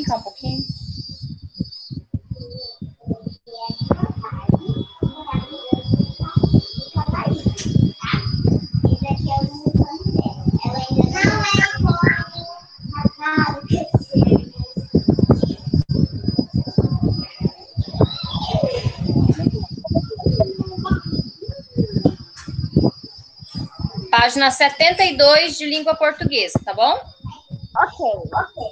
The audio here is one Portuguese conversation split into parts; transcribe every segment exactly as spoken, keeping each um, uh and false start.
brincar um pouquinho? Página setenta e dois de língua portuguesa, tá bom? Ok, ok.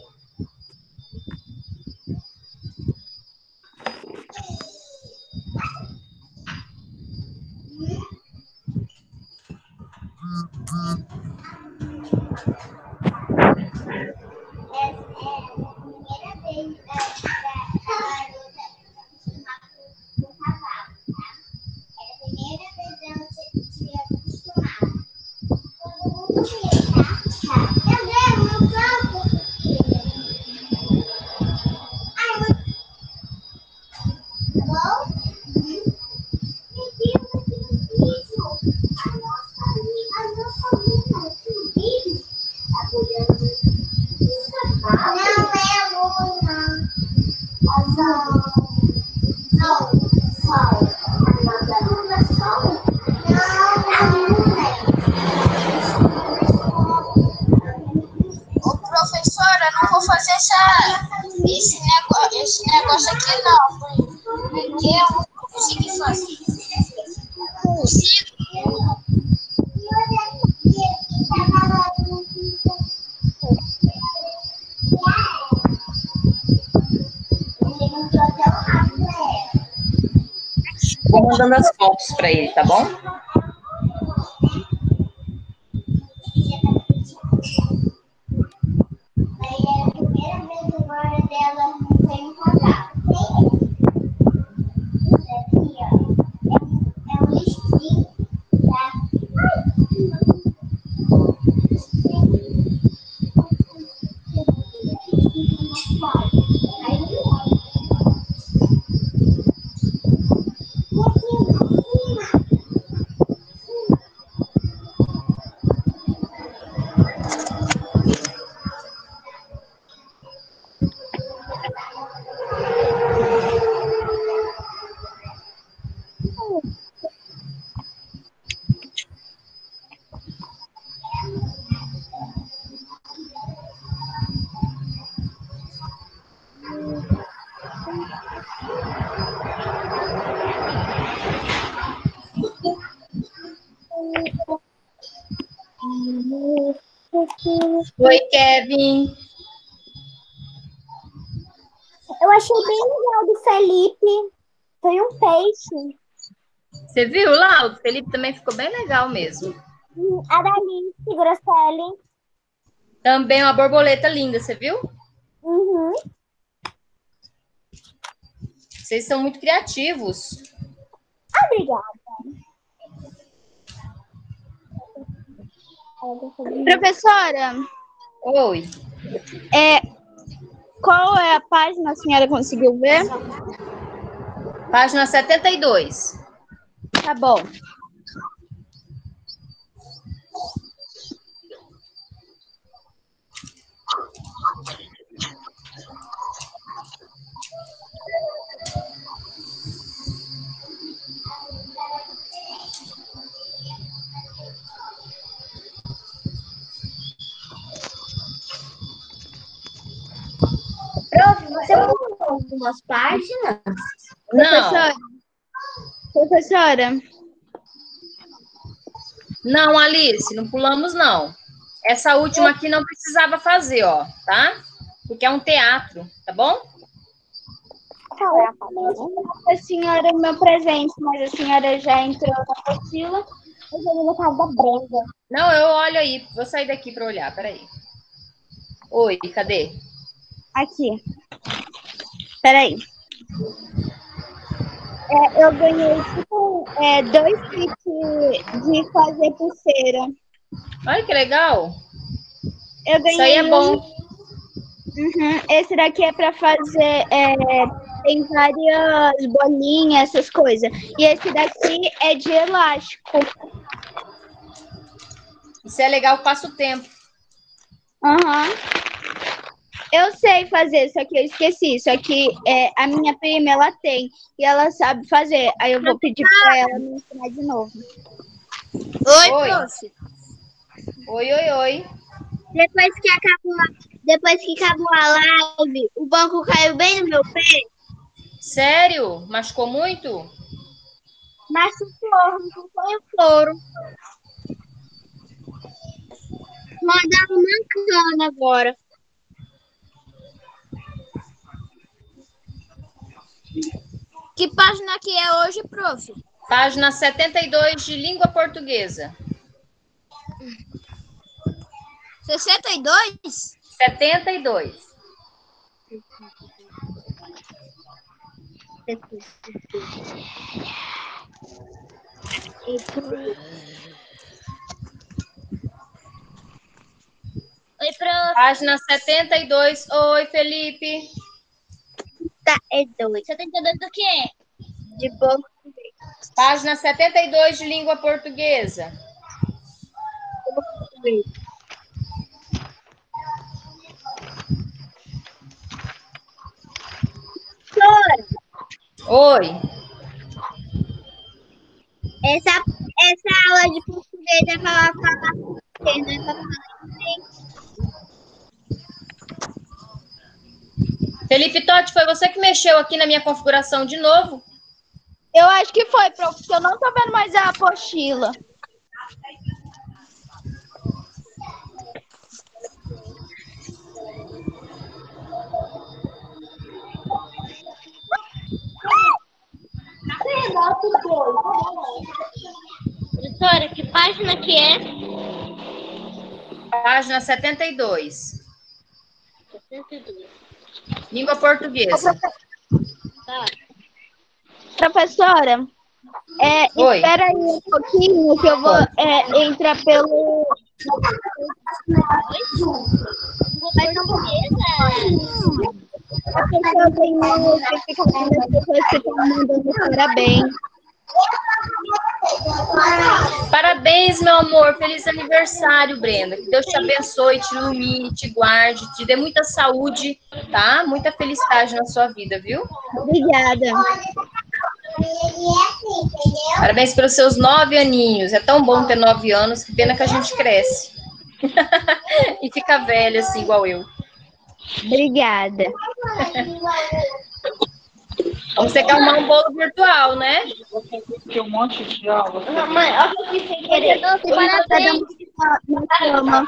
Ô, professora, não vou fazer essa, esse, negócio, esse negócio aqui não, porque eu não vou conseguir fazer. Consigo? Vou mandando as fotos para ele, tá bom? Oi, Kevin. Eu achei bem legal do Felipe. Foi um peixe. Você viu lá? O Felipe também ficou bem legal mesmo. A Dali, Grosselli. Também uma borboleta linda, você viu? Uhum. Vocês são muito criativos. Obrigada. Professora, Oi. é, qual é a página a senhora conseguiu ver? Página setenta e dois. Tá bom. Prof, você pulou algumas páginas? Não, Professora, professora, não, Alice, não pulamos, não. Essa última aqui não precisava fazer, ó, tá? Porque é um teatro, tá bom? a senhora o meu presente, mas a senhora já entrou na apostila. Eu já vi na casa da Brenda. Não, eu olho aí. Vou sair daqui para olhar, peraí. Oi, cadê? Aqui. Peraí. É, eu ganhei tipo, é, dois kits de fazer pulseira. Olha que legal. Eu ganhei Isso aí é bom. um. Uhum. Esse daqui é para fazer. É, tem várias bolinhas, essas coisas. E esse daqui é de elástico. Isso é legal, passa o tempo. Uhum. Eu sei fazer, só que eu esqueci. Só que é, a minha prima, ela tem. E ela sabe fazer. Aí eu vou pedir pra ela me ensinar de novo. Oi, Oi. prof. Oi, oi, oi. Depois que acabou, depois que acabou a live, o banco caiu bem no meu pé. Sério? Machucou muito? Mas o flor, não foi o floro. Mandaram mancando agora. Que página que é hoje, prof? Página setenta e dois de língua portuguesa. sessenta e dois? setenta e dois. Oi, prof. Página setenta e dois. Oi, Felipe. Tá, é dois. setenta e dois do quê? De banco. Página setenta e dois de língua portuguesa. Oi. Essa, essa aula de português é falar falar português, não é pra falar inglês. Felipe Totti, foi você que mexeu aqui na minha configuração de novo? Eu acho que foi, prof, porque eu não tô vendo mais a apostila. Professora, que página que é? Página setenta e dois. setenta e dois. Língua portuguesa. Tá. Professora, é, Oi. espera aí um pouquinho que eu vou é, entrar pelo... Mas não precisa. A pessoa tem uma notificação das pessoas que estão mandando parabéns. Parabéns, meu amor. Feliz aniversário, Brenda. Que Deus te abençoe, te ilumine, te guarde, te dê muita saúde, tá? Muita felicidade na sua vida, viu? Obrigada. Parabéns pelos seus nove aninhos. É tão bom ter nove anos, que pena que a gente cresce. E fica velha, assim, igual eu. Obrigada. Vamos ter que arrumar um bolo virtual, né? Tem um monte de aula. Mãe, olha o que sem querer. Parabéns. Na cama.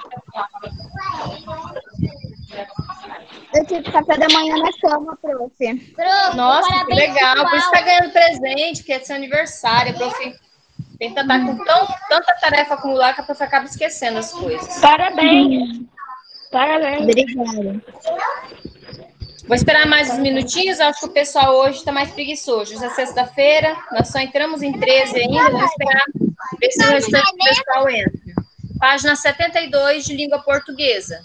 Eu tive café da manhã na cama, prof. Prof, Nossa, que parabéns, legal. Por isso pessoal. tá ganhando presente, que é seu aniversário, prof. Tenta estar com tão, tanta tarefa acumulada que a prof acaba esquecendo as coisas. Parabéns. Parabéns. Obrigada. Vou esperar mais uns minutinhos, acho que o pessoal hoje está mais preguiçoso. Hoje é sexta-feira, nós só entramos em treze ainda, vou esperar ver se o restante do pessoal entra. Página setenta e dois de língua portuguesa.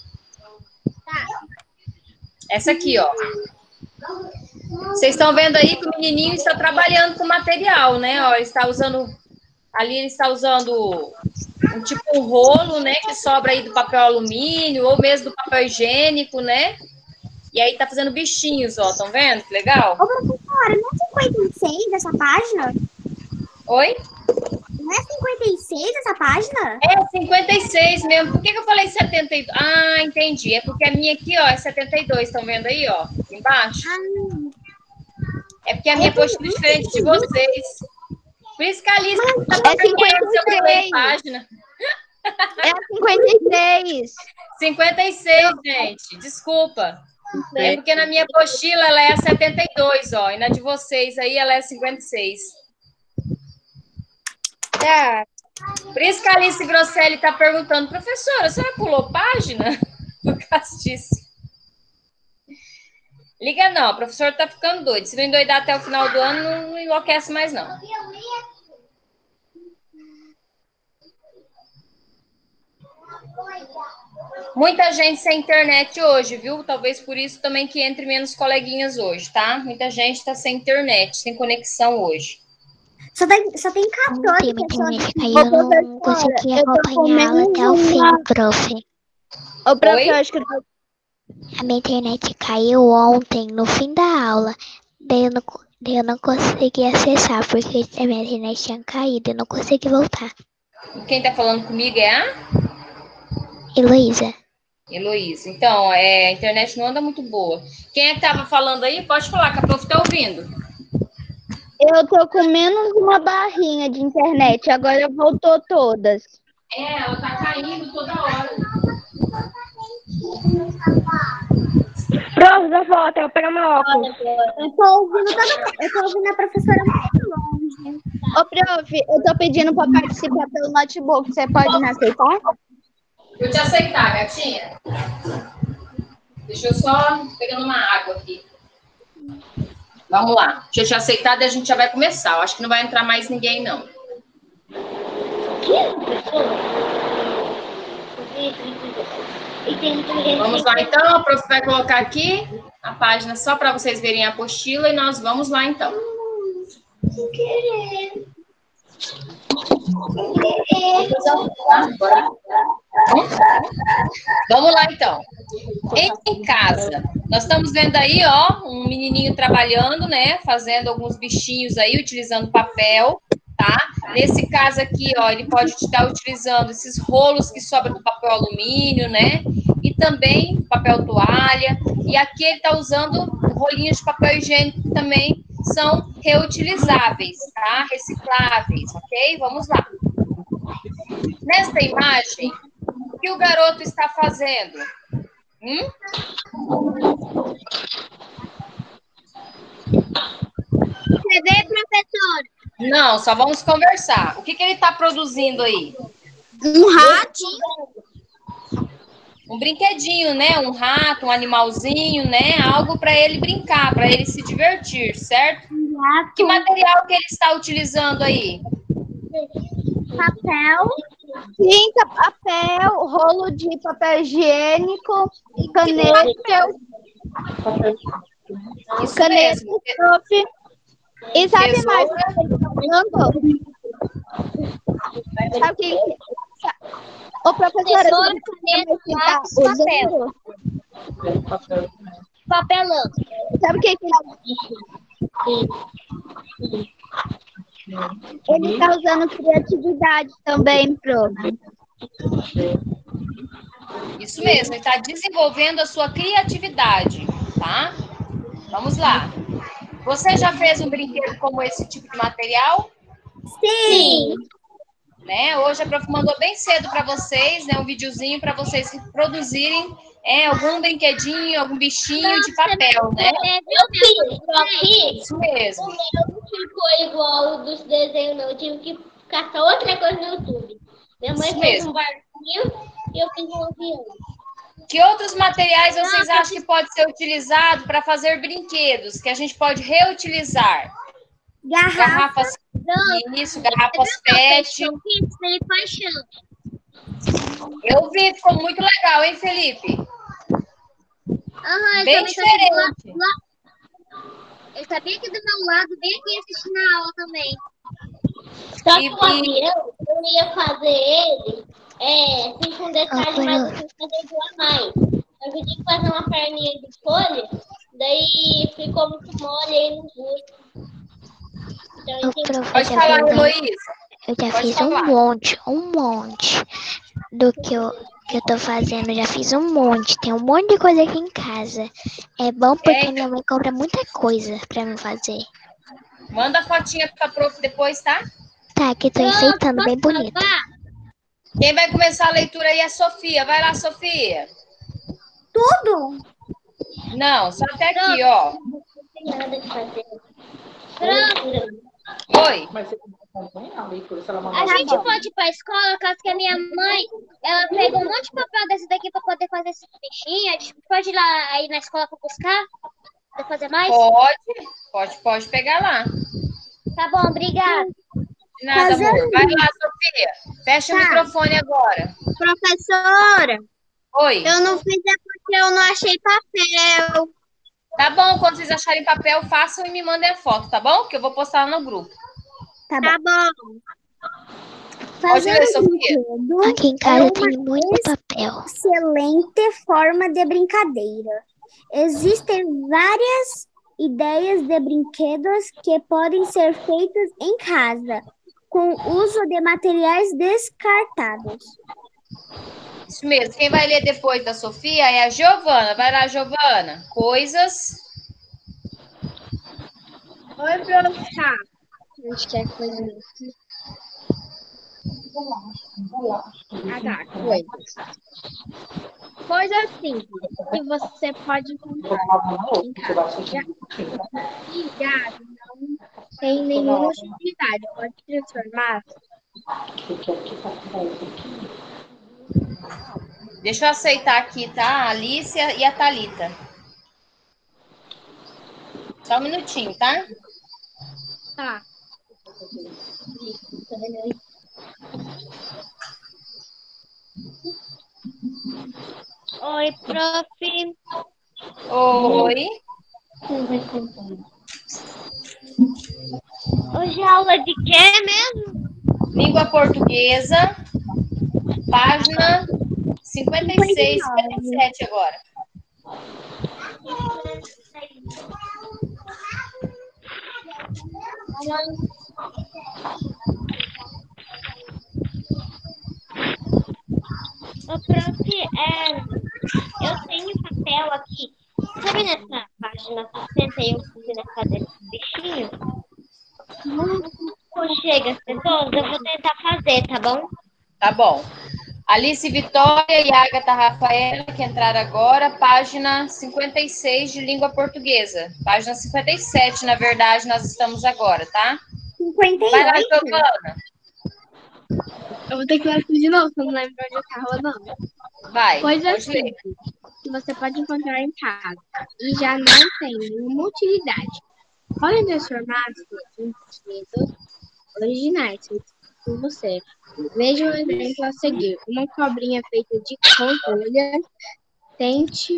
Essa aqui, ó. Vocês estão vendo aí que o menininho está trabalhando com material, né? Ó, ele está usando, ali ele está usando um tipo um rolo, né? Que sobra aí do papel alumínio ou mesmo do papel higiênico, né? E aí tá fazendo bichinhos, ó. Estão vendo? Que legal. Ô, professora, não é cinquenta e seis essa página? Oi? Não é cinquenta e seis essa página? É cinquenta e seis mesmo. Por que, que eu falei setenta e dois? Ah, entendi. É porque a minha aqui, ó, é setenta e dois. Estão vendo aí, ó? Aqui embaixo. É porque a minha postura é diferente de vocês. Por isso que a Alice tá É perguntando se eu mudei cinquenta e seis. página. É cinquenta e seis. cinquenta e seis, gente. Desculpa. É porque na minha apostila ela é a setenta e dois, ó. E na de vocês aí ela é cinquenta e seis. Tá. Por isso que a Alice Grosselli tá perguntando, professora, a senhora pulou página? Por causa disso. Liga não, o professor tá ficando doido. Se não endoidar até o final do ano, não enlouquece mais não. Muita gente sem internet hoje, viu? Talvez por isso também que entre menos coleguinhas hoje, tá? Muita gente está sem internet, sem conexão hoje. Só tem, só tem Não quatorze tem pessoas. internet, aí eu não consegui acompanhar até o fim, prof. Ô, prof, Oi? eu acho que eu tô, A minha internet caiu ontem, no fim da aula. Daí eu não, co- daí eu não consegui acessar, porque a minha internet tinha caído e eu não consegui voltar. Quem tá falando comigo é a Heloísa, Heloísa. Então, é, a internet não anda muito boa. Quem é que tava falando aí? Pode falar, que a prof tá ouvindo. Eu tô com menos uma barrinha de internet, agora voltou todas. É, ela tá caindo toda hora. Prof, da volta, eu vou pegar meu óculos. Eu tô ouvindo toda, eu tô ouvindo a professora muito longe. Ô, prof, eu tô pedindo pra participar pelo notebook, você pode me aceitar? Vou te aceitar, gatinha. Deixa eu só pegando uma água aqui. Vamos lá. Deixa eu te aceitar, daí a gente já vai começar. Eu acho que não vai entrar mais ninguém, não. Vamos lá, então. A prof vai colocar aqui a página só para vocês verem a apostila e nós vamos lá, então. Vamos lá, então. Em casa, nós estamos vendo aí, ó, um menininho trabalhando, né? Fazendo alguns bichinhos aí, utilizando papel, tá? Nesse caso aqui, ó, ele pode estar utilizando esses rolos que sobram do papel alumínio, né? E também papel toalha. E aqui ele está usando rolinhos de papel higiênico que também são reutilizáveis, tá? Recicláveis, ok? Vamos lá. Nesta imagem, o que o garoto está fazendo? Hum? Você vê, professora? Não, só vamos conversar. O que, que ele está produzindo aí? Um ratinho. Um brinquedinho, né? Um rato, um animalzinho, né? Algo para ele brincar, para ele se divertir, certo? Rato. Que material que ele está utilizando aí? Papel. Tinta, papel, rolo de papel higiênico, caneta, Isso caneta, mesmo. prof. E sabe Tesoura. mais o que eu tô falando? Sabe o que? Ô, professora, Tesoura, você caneta, tá lápis, usando? Papelão. Sabe o que que ele tá usando criatividade também, prof. Isso mesmo, ele está desenvolvendo a sua criatividade, tá? Vamos lá. Você já fez um brinquedo como esse tipo de material? Sim. Né? Hoje a prof mandou bem cedo para vocês, né? Um videozinho para vocês produzirem é, algum brinquedinho, algum bichinho de papel, né? Eu fiz, prof. Isso mesmo. O meu não ficou igual o dos desenhos, não. Eu tive que caçar outra coisa no YouTube. Minha mãe Isso fez mesmo. um barquinho e eu fiz um avião. Que outros materiais vocês acham que pode ser utilizado para fazer brinquedos, que a gente pode reutilizar? Garrafa. Garrafas, isso, garrafas pet. Ele paixão. Eu vi, ficou muito legal, hein, Felipe? Aham, Bem diferente. Lá, lá. Eu sabia que do meu lado, bem aqui assistindo a aula também. Só que E- o avião, eu ia fazer ele, é, assim, com detalhe, Ah, mas eu fui fazer igual a mais. Eu tive que fazer uma perninha de folha, daí ficou muito mole aí no gosto. Então, eu o tive prof, eu Pode já falar, fiz um, Heloísa. eu já Pode fiz falar. um monte, um monte do que eu, que eu tô fazendo. Eu já fiz um monte, tem um monte de coisa aqui em casa. É bom porque É, minha mãe compra muita coisa pra mim fazer. Manda a fotinha pra prof depois, tá? Tá, aqui tô enfeitando, bem bonito. Quem vai começar a leitura aí é a Sofia. Vai lá, Sofia. tudo. Não, só até aqui, ó. Não tem nada de fazer. Pronto. Oi. Mas você acompanha a leitura, se ela A mandar gente pode ir pra escola, caso que a minha mãe, ela pegou um monte de papel desse daqui pra poder fazer esse bichinho. A gente pode ir lá aí na escola pra buscar? Pra fazer mais? Pode, pode, pode pegar lá. Tá bom, obrigada. De nada, Fazer amor. Vai lá, Sofia. Fecha o Tá. microfone agora. Professora, Oi. eu não fiz é porque eu não achei papel. Tá bom, quando vocês acharem papel, façam e me mandem a foto, tá bom? Que eu vou postar lá no grupo. Tá bom. Fazer ler, um Sofia. brinquedo Aqui em é casa uma tem muito papel. excelente forma de brincadeira. Existem várias ideias de brinquedos que podem ser feitas em casa, com uso de materiais descartados. Isso mesmo. Quem vai ler depois da Sofia é a Giovana. Vai lá, Giovana. Coisas. Oi, professor. Acho que é coisa. Ah, tá. Coisas. Coisas simples que você pode encontrar em casa. E gado não tem nenhuma utilidade. Pode transformar. Deixa eu aceitar aqui, tá? A Alicia e a Thalita. Só um minutinho, tá? Tá. Oi, prof. Oi. Hoje é aula de quê mesmo? Língua portuguesa. Página cinquenta e seis, cinquenta e sete agora. Ô, prof, é, eu tenho papel aqui. Sabe nessa página sessenta e um que você vai fazer esse bichinho? Quando chega as pessoas, eu vou tentar fazer, tá bom? Tá bom. Alice Vitória e Agatha Rafaela, que entraram agora, página cinquenta e seis de língua portuguesa. Página cinquenta e sete, na verdade, nós estamos agora, tá? cinquenta e Vai lá, oito. Giovana. Eu vou ter que ler tudo de novo, se eu não lembro onde eu tava, não. Vai, Coisas pode ler. simples que você pode encontrar em casa e já não tem nenhuma utilidade. Podem transformar-se em brinquedos originais feitos por você. Veja o exemplo a seguir. Uma cobrinha feita de controlha. Tente.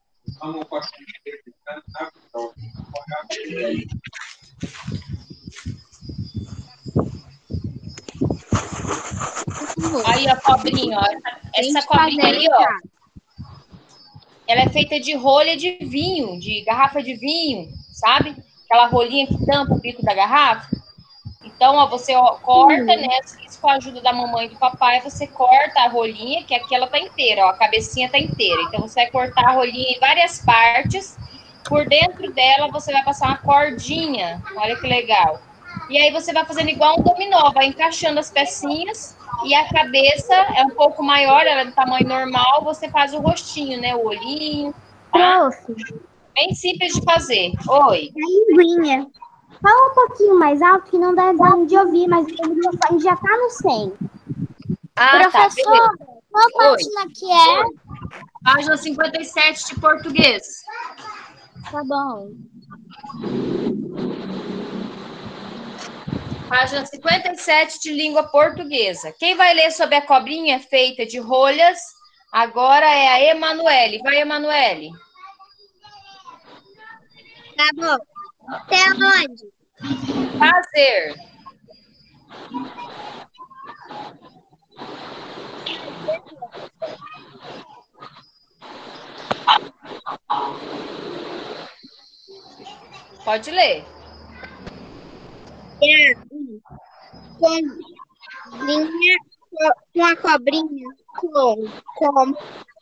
Aí, a cobrinha, ó. Essa Tente cobrinha fazer aí, em ó. casa. Ela é feita de rolha de vinho, de garrafa de vinho, sabe? Aquela rolinha que tampa o bico da garrafa. Então, ó, você ó, corta, né? Isso com a ajuda da mamãe e do papai, você corta a rolinha, que aqui ela tá inteira, ó, a cabecinha tá inteira. Então, você vai cortar a rolinha em várias partes. Por dentro dela, você vai passar uma cordinha. Olha que legal. E aí, você vai fazendo igual um dominó, vai encaixando as pecinhas. E a cabeça é um pouco maior, ela é do tamanho normal. Você faz o rostinho, né? O olhinho. Tá? Prof, Bem simples de fazer. Oi. a linguinha. Fala um pouquinho mais alto que não dá exame de ouvir, mas o microfone já tá no cem. Ah, tá, beleza. Qual Oi. página que é? Página cinquenta e sete de português. Tá bom. Página cinquenta e sete de língua portuguesa. Quem vai ler sobre a cobrinha feita de rolhas agora é a Emanuele. Vai, Emanuele. Tá bom. Até onde? Fazer. Pode ler. É, com linha, com a cobrinha, com, com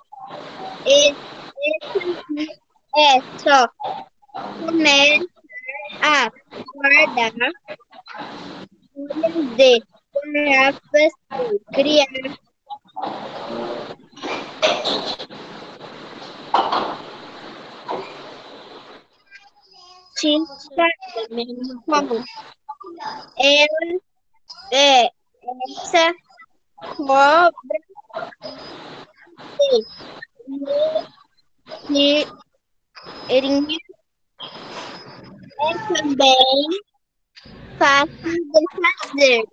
esse é só começa a guardar folhas de garrafas e criar tinta como ela é essa cobra e erinha é também fácil de fazer.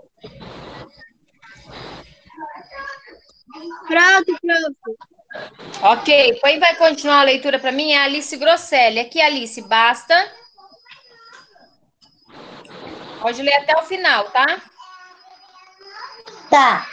Pronto, pronto. Ok. Quem vai continuar a leitura para mim é a Alice Grosselli. Aqui, Alice, basta. Pode ler até o final, tá? Tá.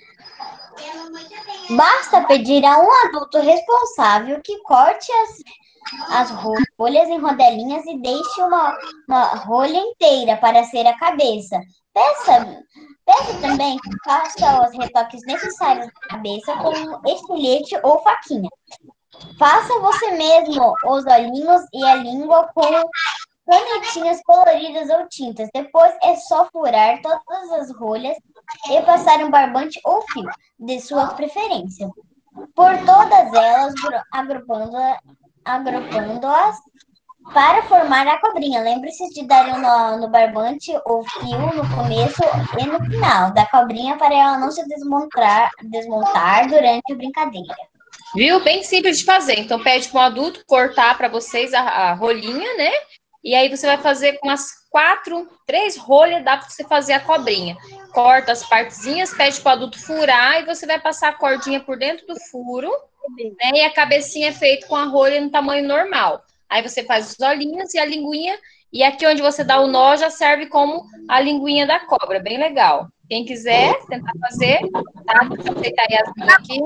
Basta pedir a um adulto responsável que corte as, as rolhas em rodelinhas e deixe uma, uma rolha inteira para ser a cabeça. Peça, peça também que faça os retoques necessários na cabeça com estilete ou faquinha. Faça você mesmo os olhinhos e a língua com canetinhas coloridas ou tintas. Depois é só furar todas as rolhas e passar um barbante ou fio, de sua preferência, por todas elas, agrupando-as agrupando para formar a cobrinha. Lembre-se de dar um nó no barbante ou fio no começo e no final da cobrinha para ela não se desmontar, desmontar durante a brincadeira. Viu? Bem simples de fazer. Então, pede para um adulto cortar para vocês a, a rolinha, né? E aí você vai fazer com umas quatro, três rolhas, dá para você fazer a cobrinha. Corta as partezinhas, pede para o adulto furar e você vai passar a cordinha por dentro do furo, né? E a cabecinha é feita com a rolha no tamanho normal. Aí você faz os olhinhos e a linguinha, e aqui onde você dá o nó já serve como a linguinha da cobra, bem legal. Quem quiser tentar fazer, tá? Vou aceitar a Yasmin aqui.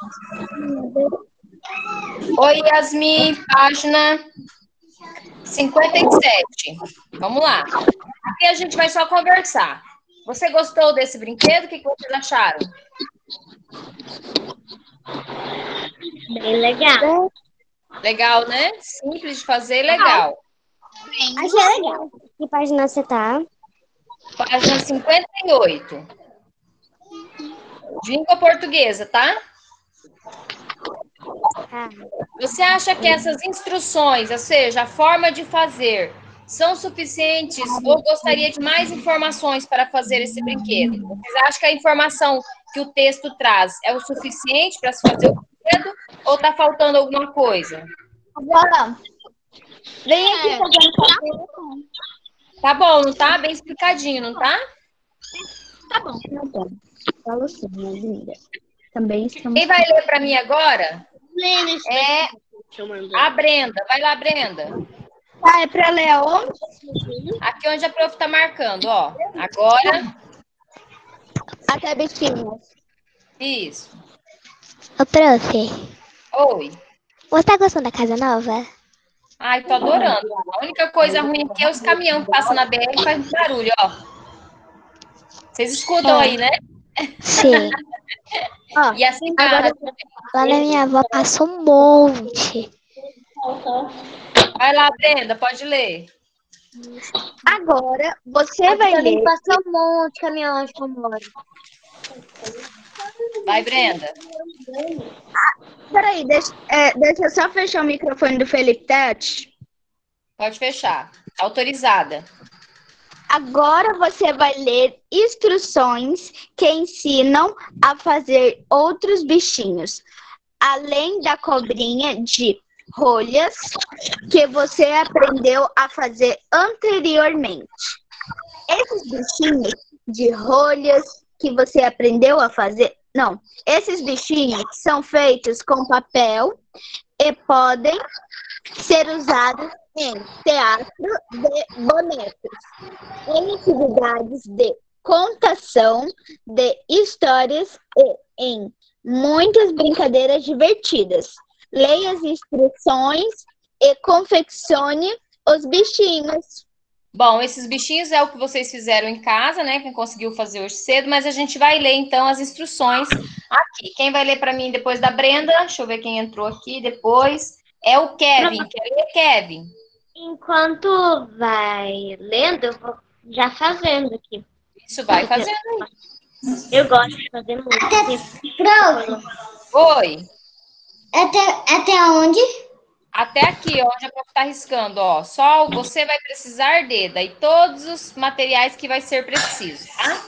Oi, Yasmin, página cinquenta e sete. Vamos lá. Aqui a gente vai só conversar. Você gostou desse brinquedo? O que vocês acharam? Bem legal. Legal, né? Simples de fazer, legal. Achei legal. Que página você tá? Página cinquenta e oito. Língua portuguesa, tá? Tá. Você acha que essas instruções, ou seja, a forma de fazer, são suficientes ou gostaria de mais informações para fazer esse brinquedo? Vocês acham que a informação que o texto traz é o suficiente para se fazer o brinquedo ou está faltando alguma coisa? Agora, vem aqui fazendo Tá bom, não tá? Bem explicadinho, não tá? Tá bom. Tá bom. Fala assim, minha linda. Também estamos... Quem vai ler para mim agora lendo é a Brenda. Vai lá, Brenda. Ah, é para ler aonde? Aqui onde a prof tá marcando, ó. Agora. Até bichinhos. Isso. Ô, prof, Oi. você tá gostando da casa nova? Ai, tô adorando. A única coisa ruim aqui é os caminhões que passam na B R e fazem barulho, ó. Vocês escutam É. aí, né? Sim. Ó, E assim agora- Lá na minha avó passa um monte. Vai lá, Brenda, pode ler. agora você vai Também ler. passou um monte de caminhão de comboio. Vai, Brenda. Peraí, deixa, é, deixa eu só fechar o microfone do Felipe Tati. Pode fechar. Autorizada. Agora você vai ler instruções que ensinam a fazer outros bichinhos, além da cobrinha de rolhas que você aprendeu a fazer anteriormente. Esses bichinhos de rolhas que você aprendeu a fazer, não, esses bichinhos são feitos com papel e podem ser usados em teatro de bonecos, em atividades de contação de histórias e em muitas brincadeiras divertidas. Leia as instruções e confeccione os bichinhos. Bom, esses bichinhos é o que vocês fizeram em casa, né? Quem conseguiu fazer hoje cedo, mas a gente vai ler então as instruções aqui. Quem vai ler para mim depois da Brenda? Deixa eu ver quem entrou aqui depois. É o Kevin. Quer ler, Kevin? Enquanto vai lendo, eu vou já fazendo aqui. Isso, vai fazendo aí. Eu gosto de fazer muito. Prof, Oi. até, até onde? Até aqui, ó, onde a prof tá riscando, ó. Só você vai precisar de, daí todos os materiais que vai ser preciso, tá?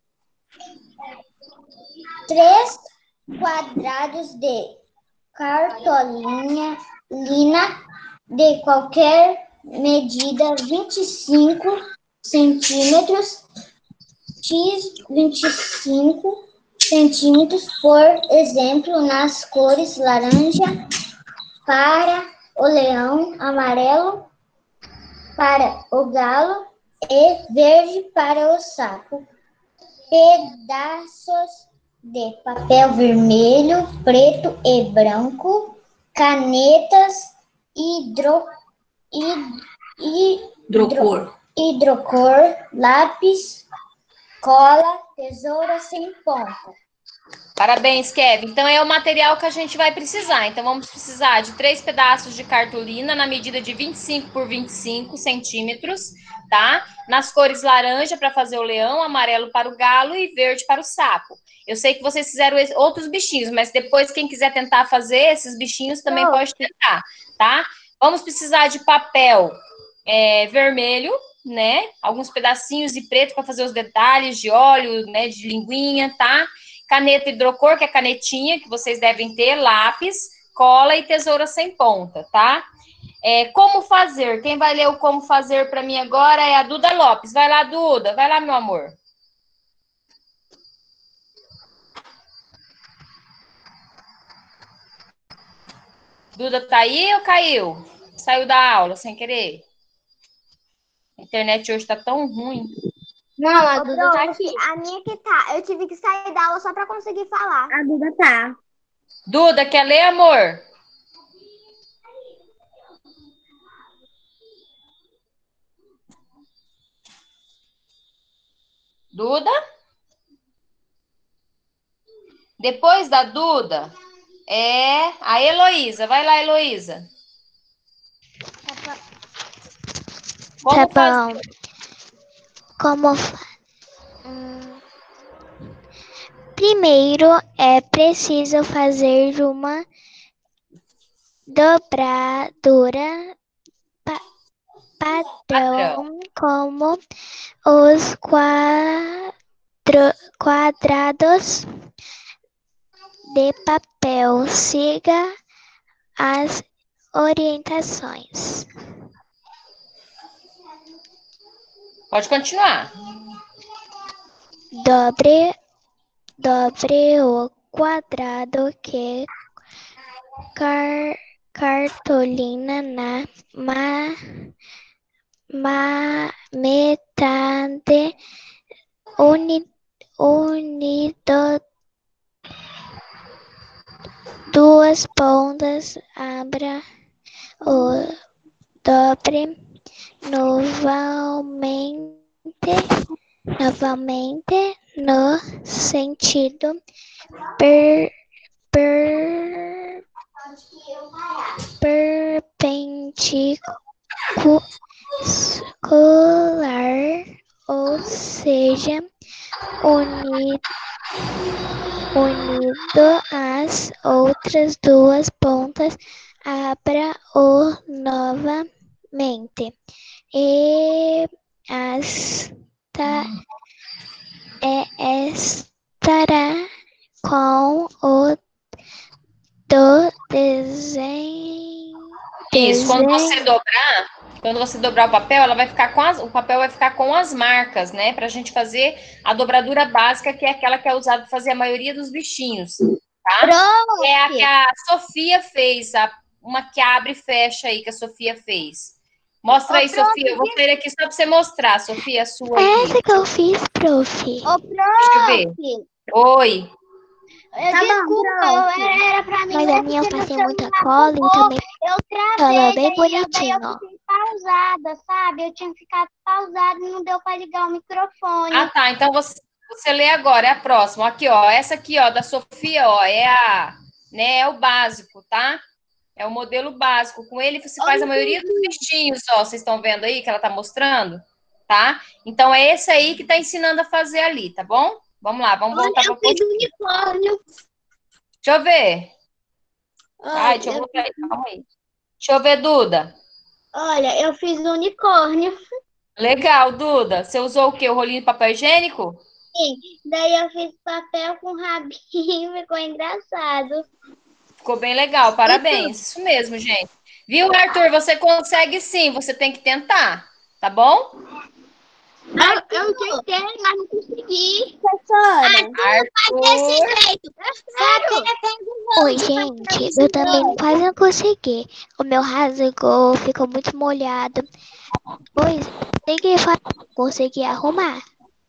Três quadrados de cartolina lina de qualquer medida, vinte e cinco centímetros, x vinte e cinco centímetros, por exemplo, nas cores laranja para o leão, amarelo para o galo e verde para o sapo. pedaços de papel vermelho, preto e branco, canetas, hidro, hid, hidro, hidrocor, lápis, cola, tesoura sem ponta. Parabéns, Kevin. Então, é o material que a gente vai precisar. Então, vamos precisar de três pedaços de cartolina na medida de vinte e cinco por vinte e cinco centímetros, tá? Nas cores laranja para fazer o leão, amarelo para o galo e verde para o sapo. Eu sei que vocês fizeram outros bichinhos, mas depois, quem quiser tentar fazer esses bichinhos também Não. pode tentar, tá? Vamos precisar de papel é, vermelho, né? Alguns pedacinhos de preto para fazer os detalhes de óleo, né? De linguinha, tá? Caneta hidrocor, que é canetinha, que vocês devem ter, lápis, cola e tesoura sem ponta, tá? É, como fazer? Quem vai ler o como fazer para mim agora é a Duda Lopes. Vai lá, Duda. Vai lá, meu amor. Duda tá aí ou caiu? Saiu da aula sem querer? A internet hoje tá tão ruim. Não, a Ô, Duda tá prof, aqui. a minha que tá. Eu tive que sair da aula só pra conseguir falar. A Duda tá. Duda, quer ler, amor? Duda? Depois da Duda, é a Heloísa. Vai lá, Heloísa. Como Tá fazer? bom. Como fa- Hum, Primeiro é preciso fazer uma dobradura pa- padrão como os quadro- quadrados de papel. Siga as orientações. Pode continuar. Dobre, dobre o quadrado que car, cartolina na ma, ma, metade uni, unido duas pontas, abra o dobre novamente, novamente no sentido per, per, perpendicular, ou seja, unido, unido às outras duas pontas, abra-o novamente e esta, e estará com o do desenho. Isso, quando você desenho. dobrar, quando você dobrar o papel, ela vai ficar com as, o papel vai ficar com as marcas, né? Pra gente fazer a dobradura básica, que é aquela que é usada para fazer a maioria dos bichinhos, tá? É a que a Sofia fez, a, uma que abre e fecha aí, que a Sofia fez. Mostra aí, Sofia. Eu vou sair aqui só para você mostrar, Sofia, a sua aí. Essa que eu fiz, prof. Ô, Deixa eu ver. prof, Oi. eu, Tá bom, desculpa, prof. eu- era, era pra mim Mas ler a minha eu porque meu passei muita celular cola e bugou, também eu tava travei, bem daí, eu- daí bonitinho, eu ó. fiquei pausada, sabe? Eu tinha ficado pausada e não deu pra ligar o microfone. Ah, tá. Então você, você lê agora, é a próxima. Aqui, ó. Essa aqui, ó, da Sofia, ó, é a, né, é o básico, tá? É o modelo básico. Com ele você faz a maioria dos bichinhos, ó. Vocês estão vendo aí que ela tá mostrando? Tá? Então é esse aí que tá ensinando a fazer ali, tá bom? Vamos lá, vamos voltar eu para fiz um unicórnio. Deixa eu ver. Olha, Ai, deixa eu eu, voltar aí, calma aí. Deixa eu ver, Duda. olha, eu fiz um unicórnio. Legal, Duda. Você usou o quê? O rolinho de papel higiênico? Sim, daí eu fiz papel com rabinho, ficou engraçado. Ficou bem legal, parabéns. Isso mesmo, gente. Viu, Arthur? Você consegue sim, você tem que tentar, tá bom? Eu, eu tentei, mas não consegui. Professora. Arthur. jeito, sério. Oi, gente, eu também quase não consegui. O meu rasgou, ficou muito molhado. Pois, consegui, fa- consegui arrumar.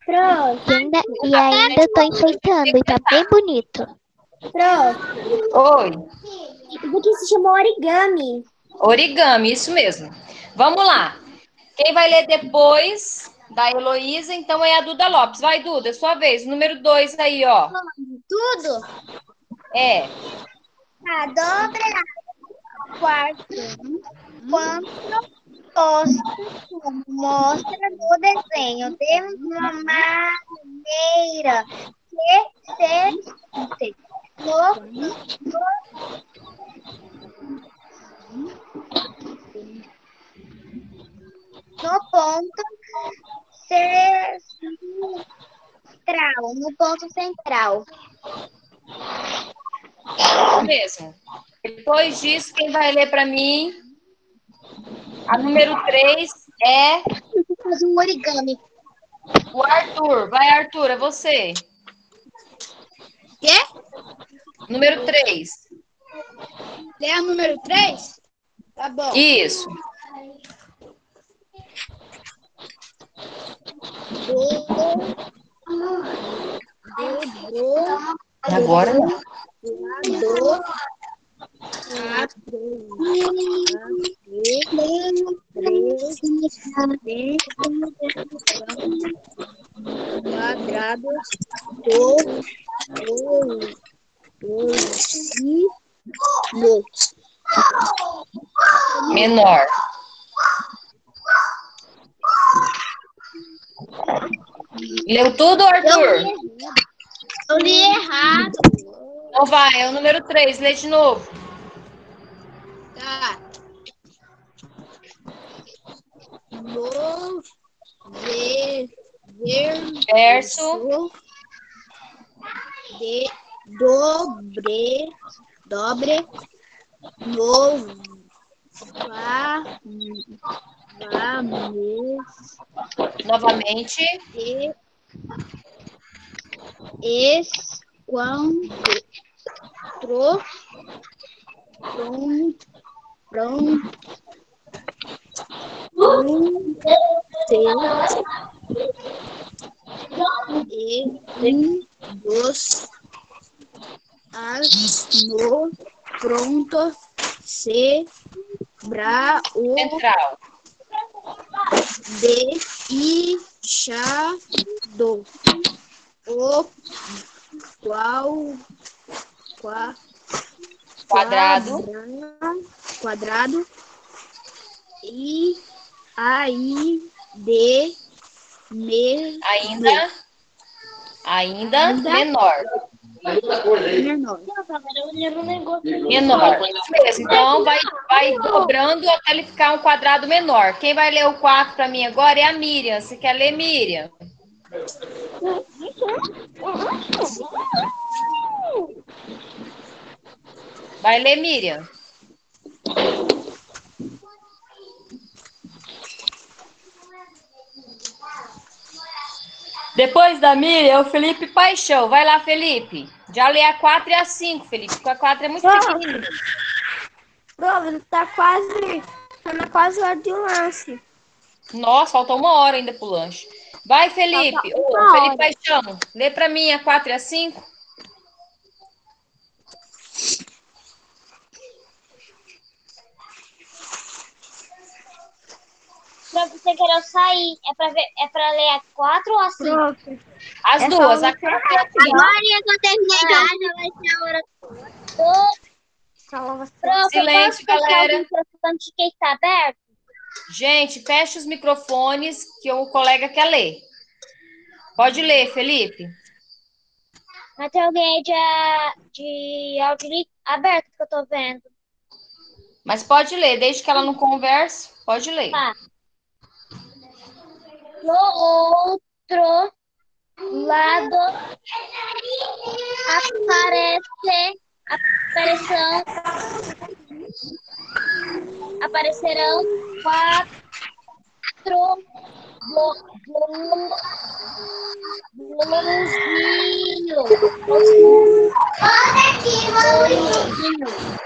Prof, E ainda, e ainda tô enfeitando e tá bem bonito. prof, Oi. isso aqui se chama origami. Origami, isso mesmo. Vamos lá. Quem vai ler depois da Heloísa, então, é a Duda Lopes. Vai, Duda, sua vez. Número dois aí, ó. Tudo? É. A dobra quarto quanto posto mostra no desenho de uma maneira que se sente no, no ponto central, no ponto central. Isso mesmo. Depois disso, quem vai ler para mim? A número três é Fazer um origami. o Arthur. Vai, Arthur, é você. Quê? Número três. É a número três? Tá bom. Isso. Do, do, do, Agora não. do, quadrados do no Menor. Leu tudo, Arthur? Eu li errado. Então vai, é o número três. Lê de novo. Tá. No ver, ver, Verso. de dobre, dobre, no va, vamos Novamente. e es quando pro pron pron e um dos as no pronto se bra o Central. de inchado o qual qua, Quadrado. quadra- quadrado e aí de me Ainda. Ainda Ainda. menor. menor. Menor. Isso mesmo. Então, vai, vai dobrando até ele ficar um quadrado menor. Quem vai ler o quatro para mim agora é a Miriam. Você quer ler, Miriam? Vai ler, Miriam. Depois da Miriam, é o Felipe Paixão. Vai lá, Felipe. Já lê a quatro e a cinco, Felipe, porque a quatro é muito pequenininha. Pronto, tá quase, tá na quase hora de um lance. Nossa, falta uma hora ainda pro lanche. Vai, Felipe. Ô, uma Felipe hora. Paixão, lê para mim a quatro e a cinco. Pra você querer sair, é pra, ver, é pra ler a quatro ou a cinco? Pronto. As É duas, só a quatro e a cinco. Agora que eu terminei de já vai ser a hora do... Só você. Prof, eu Silêncio, posso fechar galera. o microfone de quem está aberto? Gente, fecha os microfones que o colega quer ler. Pode ler, Felipe. Mas tem alguém aí de, de áudio li- aberto que eu tô vendo. Mas pode ler, desde que ela não converse, pode ler. Tá. No outro lado aparece, aparecerão, aparecerão quatro blo- blo- blozinhos. Blozinhos.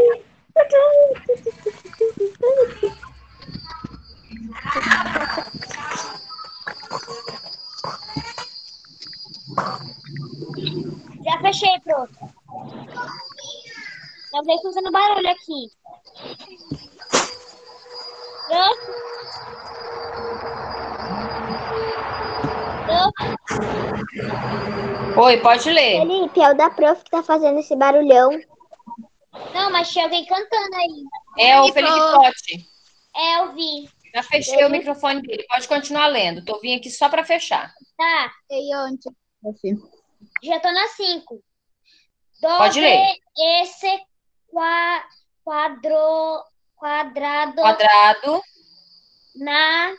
Sim. outra. Alguém fazendo barulho aqui. Prof. Prof. Oi, pode ler. Felipe, é o da prof que tá fazendo esse barulhão. Não, mas tinha alguém cantando aí. É o Felipe Totti. É, eu vi. Já fechei o microfone dele. Pode continuar lendo. Tô vindo aqui só para fechar. Tá. E onde? Já tô na cinco. Pode ler. Esse qua, quadro, quadrado Quadrado na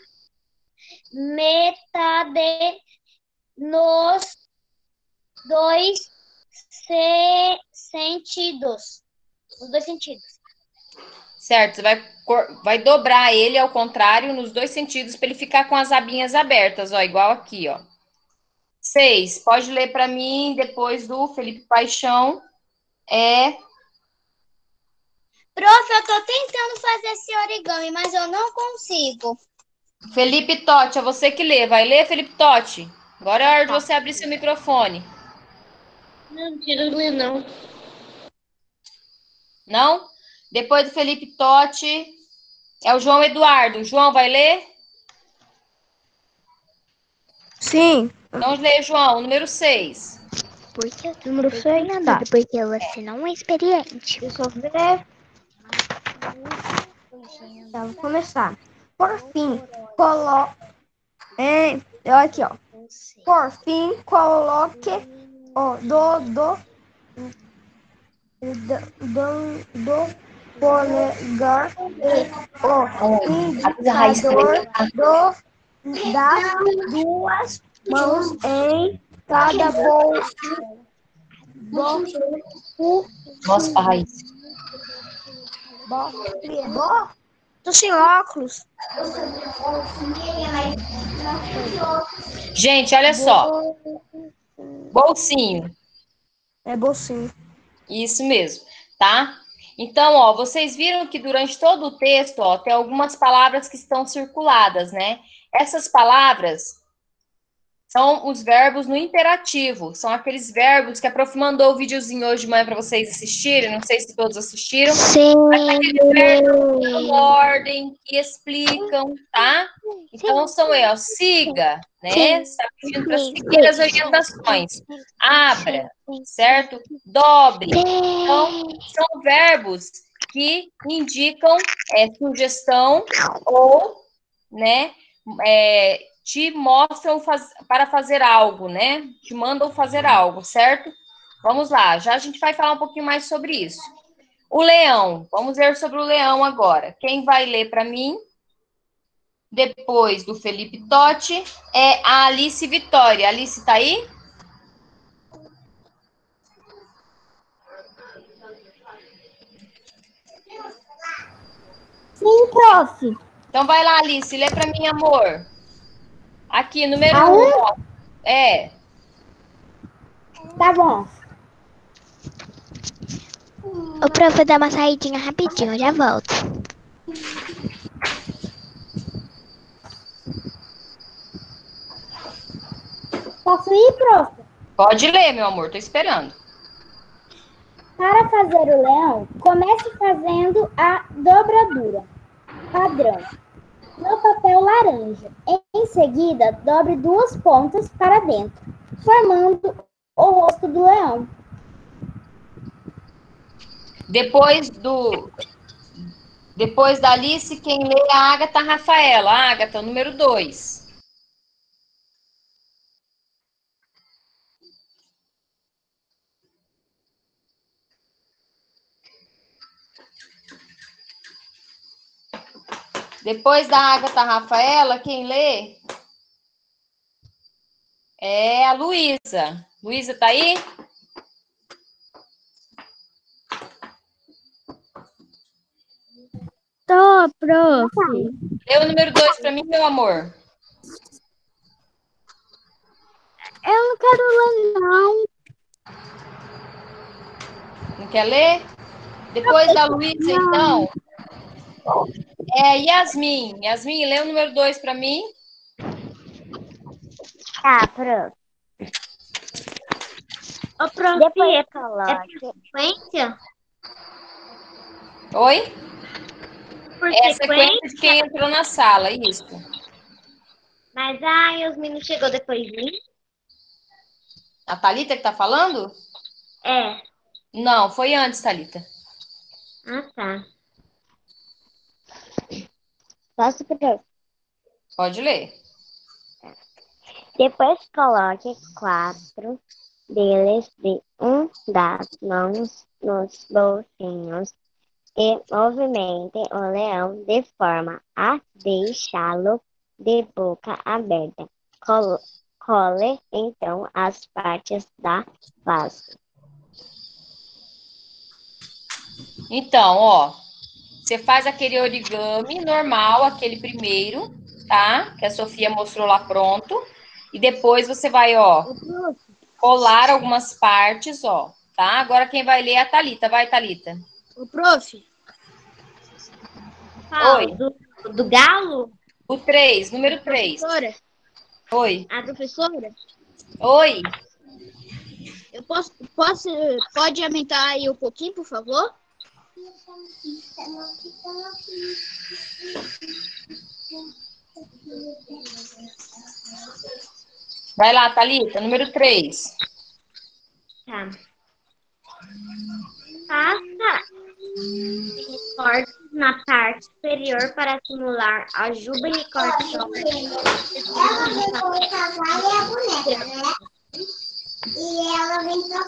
metade nos dois se- sentidos. Nos dois sentidos. Certo, você vai, cor- vai dobrar ele ao contrário nos dois sentidos para ele ficar com as abinhas abertas, ó, igual aqui, ó. Seis, pode ler para mim depois do Felipe Paixão. É Prof, eu tô tentando fazer esse origami, mas eu não consigo. Felipe Totti, é você que lê. Vai ler, Felipe Totti? Agora é hora de você abrir seu microfone. Não, não quero ler, não. Não? Depois do Felipe Totti, é o João Eduardo. João, vai ler? Sim. Então, lê, João, número seis. Porque eu tô Número super seis, na tá. dúvida, porque você não é experiente. Deixa eu ver. Tá, vou começar. Por fim, coloque. É, olha aqui, ó. Por fim, coloque o do do do, do, do polegar e o indicador do, das duas mãos em cada bolso. Bo, Nossa, Raíssa. bo, bo, tô sem óculos. Gente, olha só. Bolsinho. É bolsinho. Isso mesmo, tá? Então, ó, vocês viram que durante todo o texto, ó, tem algumas palavras que estão circuladas, né? Essas palavras são os verbos no imperativo, são aqueles verbos que a prof mandou o videozinho hoje de manhã para vocês assistirem, não sei se todos assistiram. Sim. Aqueles verbos que dão ordem, que explicam, tá? Então, são aí, ó, siga, né? Você está pedindo para seguir as orientações. Abra, certo? Dobre. Então, são verbos que indicam é, sugestão ou, né, é, te mostram faz, para fazer algo, né? Te mandam fazer algo, certo? Vamos lá, já a gente vai falar um pouquinho mais sobre isso. O leão, vamos ver sobre o leão agora. Quem vai ler para mim, depois do Felipe Totti, é a Alice Vitória. Alice, tá aí? Sim, prof. Então vai lá, Alice, lê para mim, amor. Aqui, número Ah, um. Ó. É. Tá bom. Ô, prof, vou dar uma saidinha rapidinho, eu já volto. Posso ir, prof? Pode ler, meu amor, tô esperando. Para fazer o leão, comece fazendo a dobradura padrão no papel laranja. Em seguida, dobre duas pontas para dentro, formando o rosto do leão. Depois do... Depois da Alice, quem lê é a Agatha Rafaela. Agatha, número dois. Depois da Agatha Rafaela, quem lê é a Luísa. Luísa, tá aí? Tô, prof. Lê o número dois para mim, meu amor. Eu não quero ler, não. Não quer ler? Depois da Luísa, então, é Yasmin. Yasmin, lê o número dois para mim. Tá, prof. Ô, prof, Depois é coloque. sequência? Oi? Por É a sequência de sequência? quem entrou na sala, isso. Mas ai, os meninos chegou depois de mim? A Thalita que tá falando? É. Não, foi antes, Thalita. Ah, tá. Posso, prof? Pode ler. Depois coloque quatro deles de um das mãos nos bolsinhos e movimente o leão de forma a deixá-lo de boca aberta. Col- Cole então as partes da base. Então, ó, você faz aquele origami normal, aquele primeiro, tá? Que a Sofia mostrou lá pronto. E depois você vai, ó, colar algumas partes, ó, tá? Agora quem vai ler é a Thalita. Vai, Thalita. O prof? Fala, Oi. do, do galo? O três, número três. Professora? Oi. A professora? Oi. Eu posso, posso, pode aumentar aí um pouquinho, por favor? Vai lá, Thalita, número três. Tá. Faça cortes na parte superior para simular a juba e corte E ela vem pra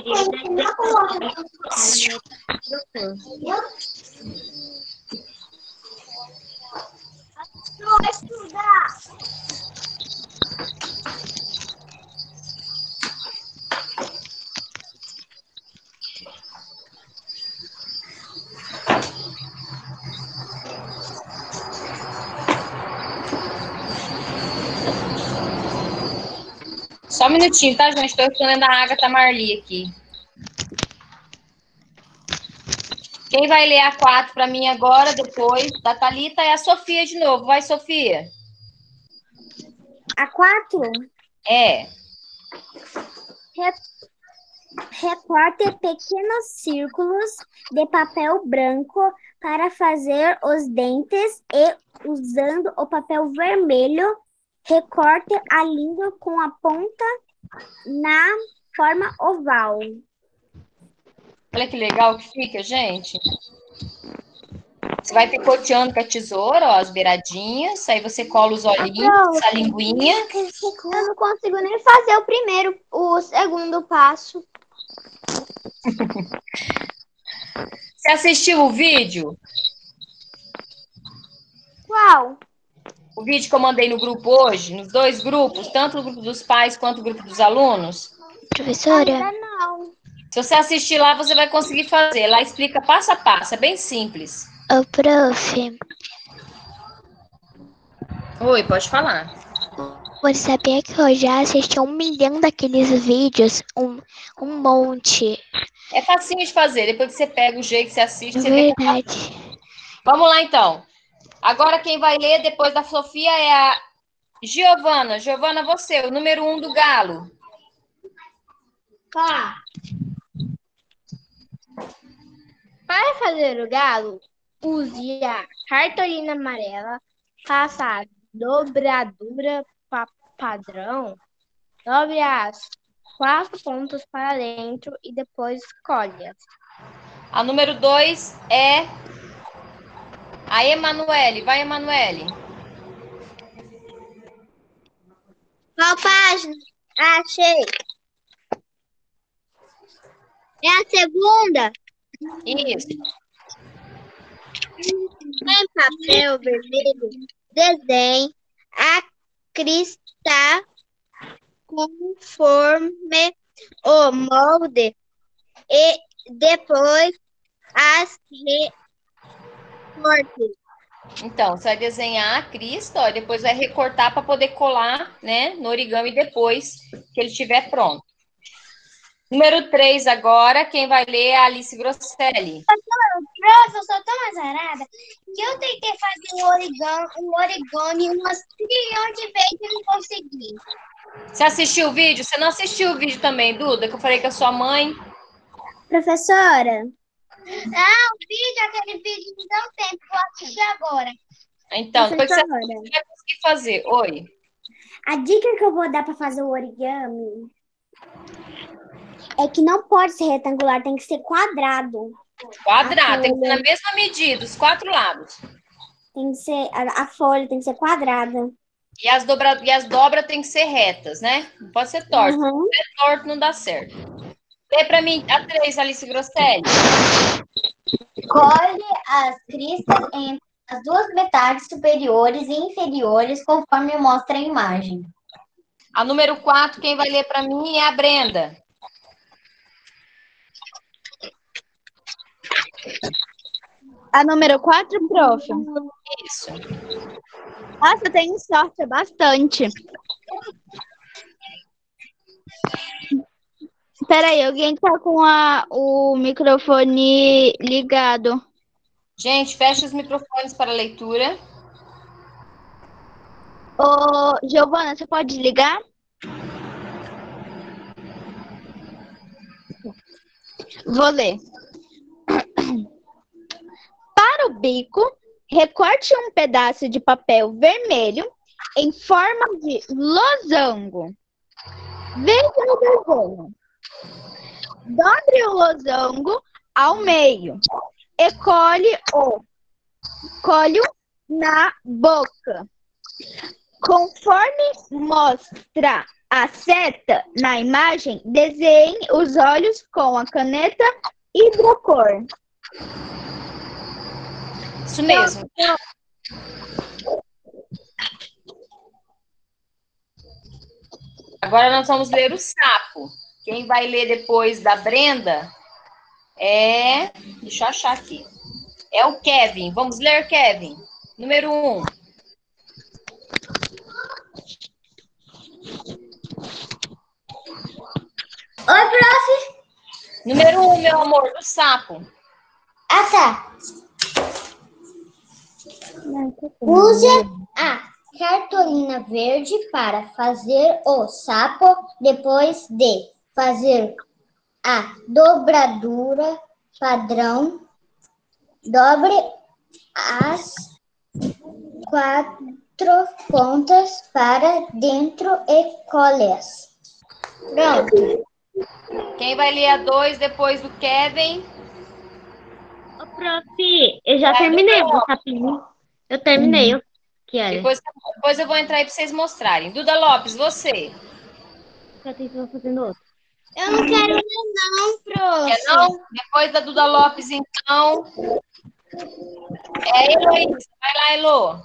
Vou estudar. Só um minutinho, tá, gente? Estou respondendo a Agatha Marli aqui. Quem vai ler a quatro para mim agora, depois da Thalita, é a Sofia de novo. Vai, Sofia. A quatro. É. Recorte pequenos círculos de papel branco para fazer os dentes e, usando o papel vermelho, recorte a língua com a ponta na forma oval. Olha que legal que fica, gente. Você vai picoteando com a tesoura, ó, as beiradinhas, aí você cola os olhinhos, a linguinha. Eu não consigo nem fazer o primeiro, o segundo passo. Você assistiu o vídeo? Qual? O vídeo que eu mandei no grupo hoje, nos dois grupos, tanto no grupo dos pais quanto no grupo dos alunos? Professora, Ainda não. Se você assistir lá, você vai conseguir fazer. Lá explica passo a passo, é bem simples. ô prof, Oi, pode falar. você sabia que eu já assisti um milhão daqueles vídeos? Um, um monte. É facinho de fazer, depois que você pega o jeito, você assiste, É você vê. verdade. Vamos lá, então. Agora quem vai ler depois da Sofia é a Giovana. Giovana, você, o número um do galo. Tá. Para fazer o galo, use a cartolina amarela, faça a dobradura pa padrão, dobre as quatro pontas para dentro e depois colhe-as. A número dois é a Emanuele. Vai, Emanuele. Qual página? Achei. É a segunda? Isso. Em papel vermelho, desenhe a crista conforme o molde e depois as recortes. Então, você vai desenhar a crista, ó, e depois vai recortar para poder colar, né, no origami depois que ele estiver pronto. Número três agora, quem vai ler é a Alice Grosselli. Prof, eu sou tão azarada que eu tentei fazer um origami, um origami umas trilhões de vezes e não consegui. Você assistiu o vídeo? Você não assistiu o vídeo também, Duda? Que eu falei com a sua mãe. Professora, Não, vídeo, aquele vídeo não deu tempo, vou assistir agora. Então, depois que você Professora. assistir, você vai conseguir fazer. Oi. a dica que eu vou dar para fazer o origami é que não pode ser retangular, tem que ser quadrado. Quadrado, tem que ser folha. na mesma medida, os quatro lados. Tem que ser a, a folha tem que ser quadrada. E as, dobra, e as dobras tem que ser retas, né? Não pode ser torto. Uhum. Se é torto, não dá certo. Lê pra mim a três, Alice Grosselli. Colhe as cristas entre as duas metades superiores e inferiores, conforme mostra a imagem. A número quatro, quem vai ler pra mim é a Brenda. A número quatro, prof. Isso. Nossa, eu tenho sorte, é bastante. Peraí, alguém tá com a, o microfone ligado. Gente, fecha os microfones para leitura. Ô, Giovana, você pode ligar? Vou ler. Para o bico, recorte um pedaço de papel vermelho em forma de losango. Veja o desenho. Dobre o losango ao meio e colhe o colhe na boca. Conforme mostra a seta na imagem, desenhe os olhos com a caneta hidrocor. Isso mesmo. Agora nós vamos ler o sapo. Quem vai ler depois da Brenda é... Deixa eu achar aqui. É o Kevin. Vamos ler, Kevin. Número um. Oi, prof. Número um, meu amor, do sapo. Ah, tá. Use a cartolina verde para fazer o sapo, depois de fazer a dobradura padrão, dobre as quatro pontas para dentro e colhe-as. Pronto. Quem vai ler a dois depois do Kevin? Ô, prof, eu já Vai, terminei Duda o sapinho. Eu terminei. Eu- Que era? Depois, depois eu vou entrar aí para vocês mostrarem. Duda Lopes, você. Eu tô fazendo outro. Eu não quero ler não, prof. Quer não? Depois da Duda Lopes, então. É a Heloísa. Vai lá, Elo.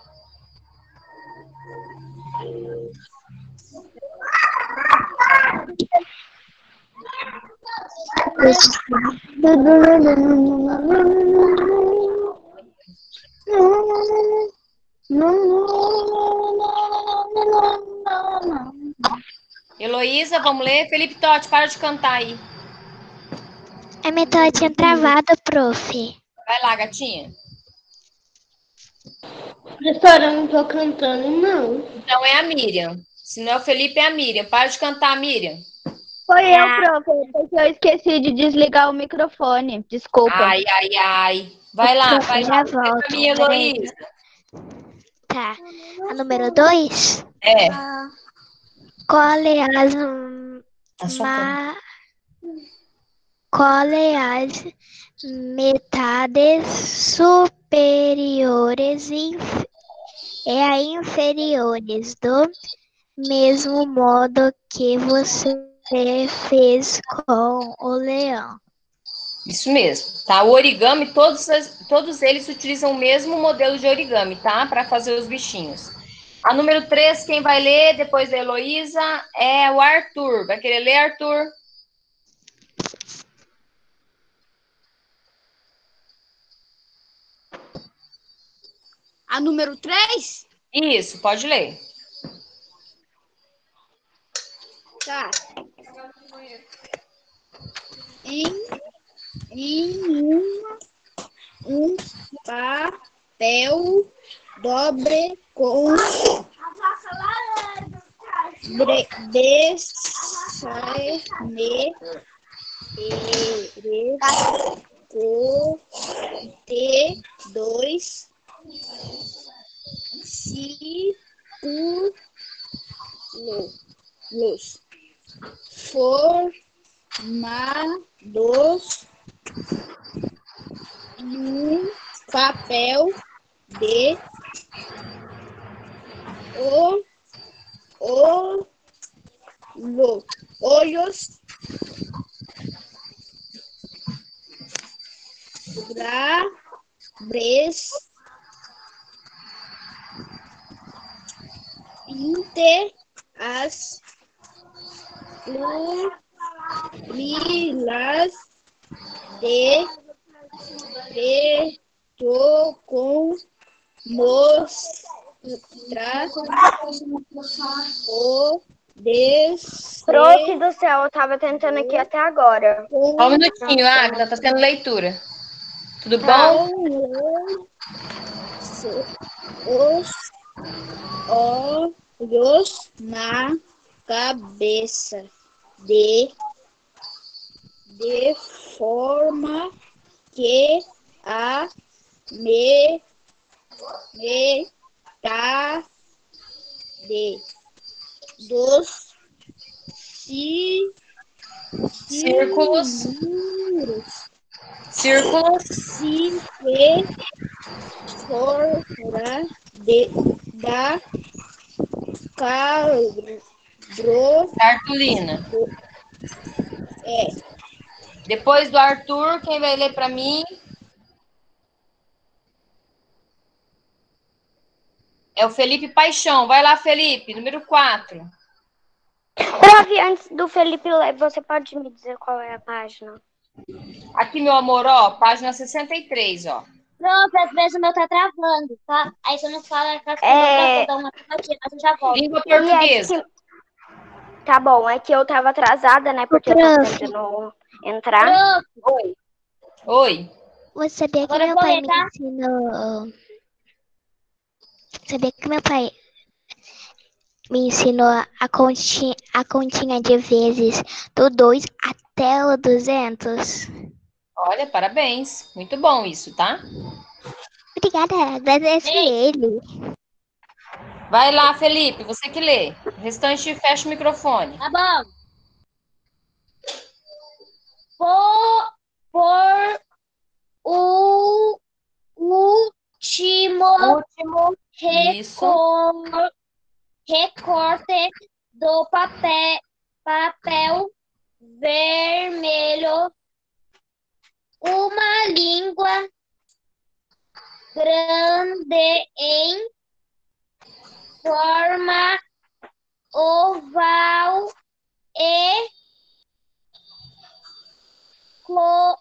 Heloísa, vamos ler? Felipe Totti, para de cantar aí. A minha tinha travado, prof. Vai lá, gatinha. Professora, eu não tô cantando, não. Então é a Miriam. Se não é o Felipe, é a Miriam. Para de cantar, Miriam. Foi eu, prof, porque eu esqueci de desligar o microfone. Desculpa. Ai, ai, ai. Vai lá, Prof, vai já lá. volto, Pra mim, peraí. Heloísa. Tá. A número dois. É. Cole as A sua ma... Cole as metades superiores e inf- e a inferiores do mesmo modo que você fez com o leão. Isso mesmo, tá? O origami, todos, as- todos eles utilizam o mesmo modelo de origami, tá? Para fazer os bichinhos. A número três, quem vai ler depois da Heloísa é o Arthur. Vai querer ler, Arthur? A número três? Isso, pode ler. Tá. Em, em uma, um papel dobre com bre, descer, me, ere, co, te, dois, si, pu, lo, los, formados em um papel de o, o, lo, olhos bres, pinte as lilas de preto com mostra o descer. Prof do céu, eu tava tentando aqui até agora. Só um minutinho, Agatha, tá tendo leitura. Tudo Tá. bom? Os olhos na cabeça de, de forma que a me, metade dos ci, Círculos. Círculos. se fora de, da carro Cartolina. é Depois do Arthur, quem vai ler para mim? É o Felipe Paixão. Vai lá, Felipe, número quatro. Prof, antes do Felipe ler, você pode me dizer qual é a página? Aqui, meu amor, ó, página sessenta e três, ó. Prof, às vezes o meu tá travando, tá? Aí você não fala que as É... pessoas dão uma travadinha, mas eu já volto. Língua E é portuguesa. que... Tá bom, é que eu tava atrasada, né? Porque eu tava tentando entrar. Prof, Oi. Oi. Você sabia que agora eu meu vou pai ler, me tá? ensinou... Sabia que meu pai me ensinou a continha, a continha de vezes do dois até o duzentos? Olha, parabéns. Muito bom isso, tá? Obrigada, agradeço ele. Vai lá, Felipe, você que lê. O restante, fecha o microfone. Tá bom. Por, por o último Último. Isso. recor, recorte do papel, papel vermelho, uma língua grande em forma oval e co,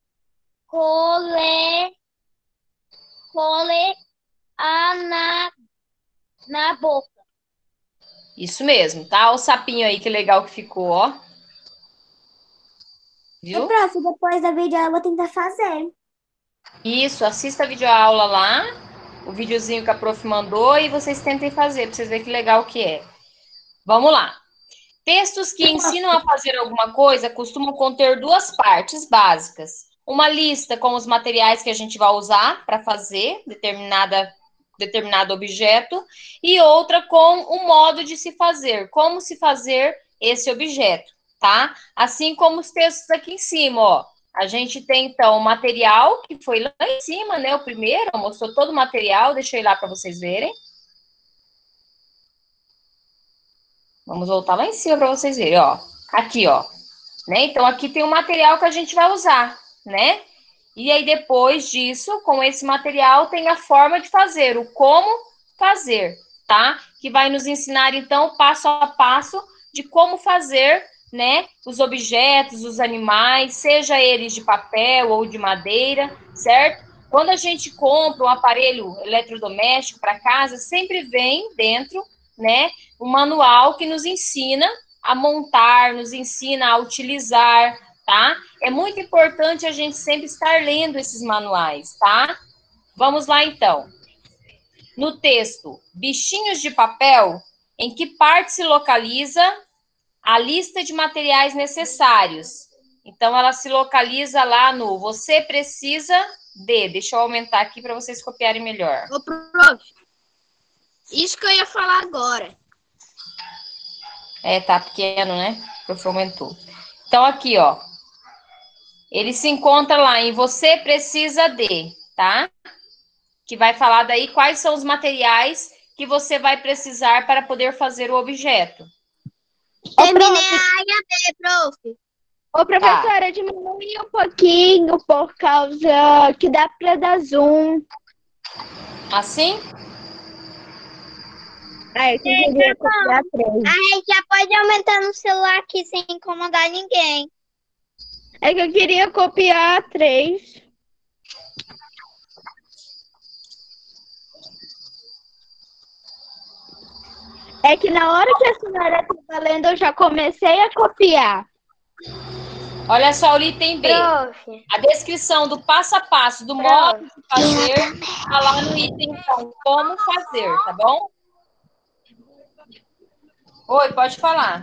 cole, cole a na, na boca. Isso mesmo, tá? O sapinho aí, que legal que ficou, ó. Viu? Ô, prof, depois da vídeo eu vou tentar fazer. Isso, assista a videoaula lá, o videozinho que a prof mandou, e vocês tentem fazer, para vocês verem que legal que é. Vamos lá. Textos que ensinam a fazer alguma coisa costumam conter duas partes básicas. Uma lista com os materiais que a gente vai usar para fazer determinada, determinado objeto, e outra com o modo de se fazer, como se fazer esse objeto, tá? Assim como os textos aqui em cima, ó. A gente tem, então, o material, que foi lá em cima, né? O primeiro, mostrou todo o material, deixei lá para vocês verem. Vamos voltar lá em cima para vocês verem, ó. Aqui, ó. Né? Então, aqui tem o material que a gente vai usar, né? E aí, depois disso, com esse material, tem a forma de fazer, o como fazer, tá? Que vai nos ensinar, então, passo a passo de como fazer, né, os objetos, os animais, seja eles de papel ou de madeira, certo? Quando a gente compra um aparelho eletrodoméstico para casa, sempre vem dentro, né, um manual que nos ensina a montar, nos ensina a utilizar, tá? É muito importante a gente sempre estar lendo esses manuais, tá? Vamos lá, então. No texto, bichinhos de papel, em que parte se localiza a lista de materiais necessários. Então, ela se localiza lá no você precisa de. Deixa eu aumentar aqui para vocês copiarem melhor. Ô, prof, isso que eu ia falar agora. É, tá pequeno, né? O prof aumentou. Então, aqui, ó. Ele se encontra lá em você precisa de, tá? Que vai falar daí quais são os materiais que você vai precisar para poder fazer o objeto. Terminei a área B, prof. Ô, professora, diminui um pouquinho por causa que dá para dar zoom. Assim? Ah, eu queria copiar três. A gente já pode aumentar no celular aqui sem incomodar ninguém. É que eu queria copiar três. É que na hora que a senhora estava lendo, eu já comecei a copiar. Olha só o item B. Prof. A descrição do passo a passo, do modo de fazer, está lá no item, então, como fazer, tá bom? Oi, pode falar.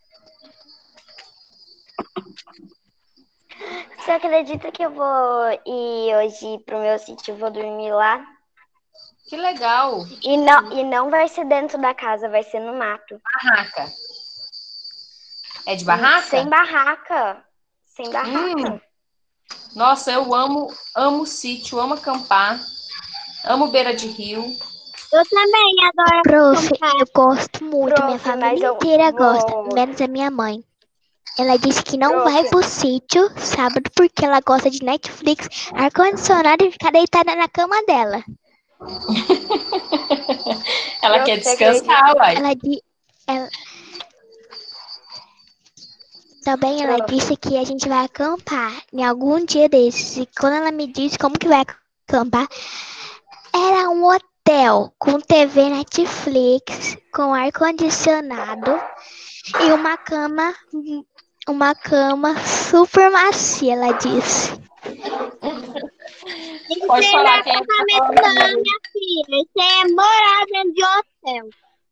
Você acredita que eu vou ir hoje pro meu sítio, vou dormir lá? Que legal. E não, e não vai ser dentro da casa, vai ser no mato. Barraca. É de barraca? Sem barraca. Sem barraca. Hum. Nossa, eu amo, amo sítio, amo acampar, amo beira de rio. Eu também adoro. Prof, eu gosto muito, Prof, minha família mas eu inteira vou- gosta, menos a minha mãe. Ela disse que não Prof. vai pro sítio sábado porque ela gosta de Netflix, ar-condicionado e ficar deitada na cama dela. Ela Eu quer sei descansar, uai. Ela, di... ela... Também ela Prof. disse que a gente vai acampar em algum dia desses. E quando ela me disse como que vai acampar, era um hotel com T V Netflix, com ar-condicionado e uma cama, uma cama super macia, ela disse. Pode falar quem é que tá Não, falando. minha filha, isso é morar dentro de hotel.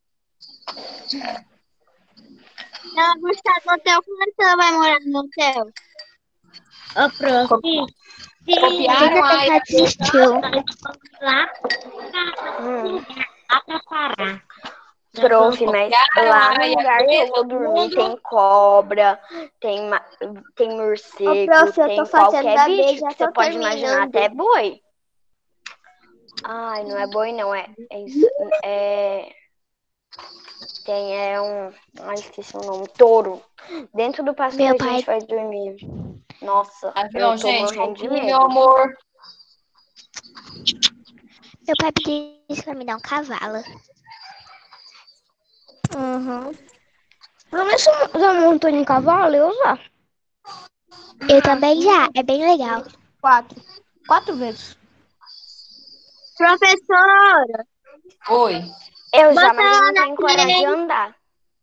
Ela gostar do hotel, como é que ela vai morar no hotel? Ô, prof. Copiaram a área. Assistiu. Lá, Hum. lá pra parar. Prof, mas Copiaram lá a no área lugar que B, eu vou todo dormir mundo. tem cobra, tem, ma- tem morcego, Ô, prof, eu tem tô fazendo qualquer a B, bicho já que você tô pode imaginar, terminando. até boi. Ai, não é boi não, é, é isso, é... Tem, é um... Ai, esqueci o nome, touro. Dentro do pasto que Meu a pai- gente vai dormir. Nossa, Avião, eu tô gente, morrendo de copie, medo. meu amor. Meu pai pediu pra me dar um cavalo. Uhum. Pelo menos eu já montou em cavalo, eu já. Eu também já, é bem legal. Quatro. Quatro vezes. Professora, Oi. Eu já, Bota mas eu ela não na tenho coragem de frente. andar.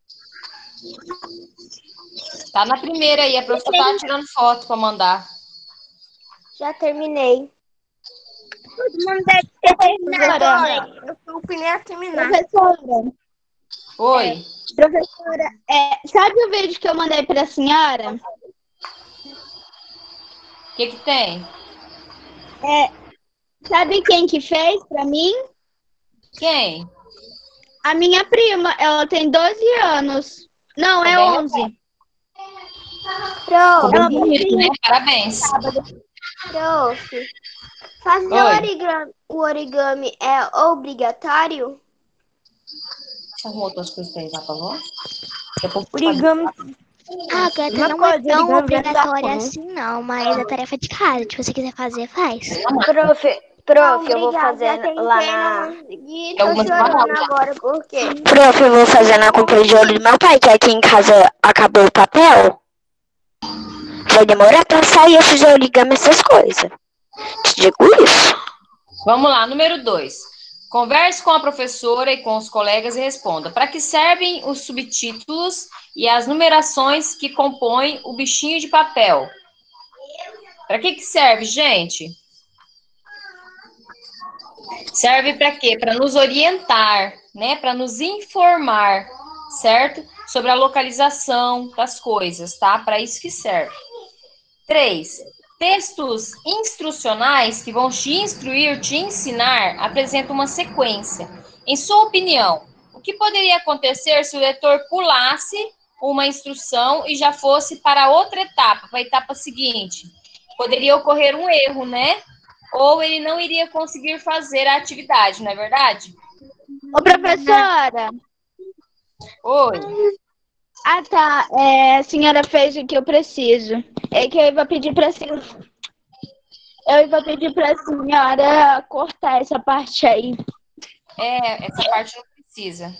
Tá na primeira aí. A professora tava tirando foto pra mandar. Já terminei. todo mundo deve ter terminado. Agora, eu tô opinei a terminar. Professora, Oi. professora, é, sabe o vídeo que eu mandei pra senhora? O que que tem? Sabe quem que fez pra mim? Quem? A minha prima, ela tem doze anos. Não, é Tá bem onze. Ficou Prof, bem bonito, né? Parabéns. prof, fazer Oi. o origami, o origami é obrigatório? Você arrumou outras coisas pra ir lá pra avó? Daqui a pouco eu Origami. Ah, Gata, Uma não coisa, é tão origami vai obrigatória dar assim, não, mas é tarefa de casa. Se você quiser fazer, faz. Prof, prof, eu vou Obrigada, fazer tentei, lá não na... consegui, É tô algumas chorando palavras. agora, por quê? Prof, eu vou fazer na compra de olho do meu pai, que aqui em casa acabou o papel. Vai demorar pra sair, eu fiz origami, essas coisas. Te digo isso. Vamos lá, número dois. Converse com a professora e com os colegas e responda. Para que servem os subtítulos e as numerações que compõem o bichinho de papel? Para que que serve, gente? Serve para quê? Para nos orientar, né? Para nos informar, certo? Sobre a localização das coisas, tá? Para isso que serve. Três, textos instrucionais que vão te instruir, te ensinar, apresentam uma sequência. Em sua opinião, o que poderia acontecer se o leitor pulasse uma instrução e já fosse para outra etapa, para a etapa seguinte? Poderia ocorrer um erro, né? Ou ele não iria conseguir fazer a atividade, não é verdade? Ô, professora. Oi. Ah, tá. É, a senhora fez o que eu preciso. É que eu vou pedir para a senhora... Eu vou pedir para a senhora cortar essa parte aí. É, essa parte não precisa.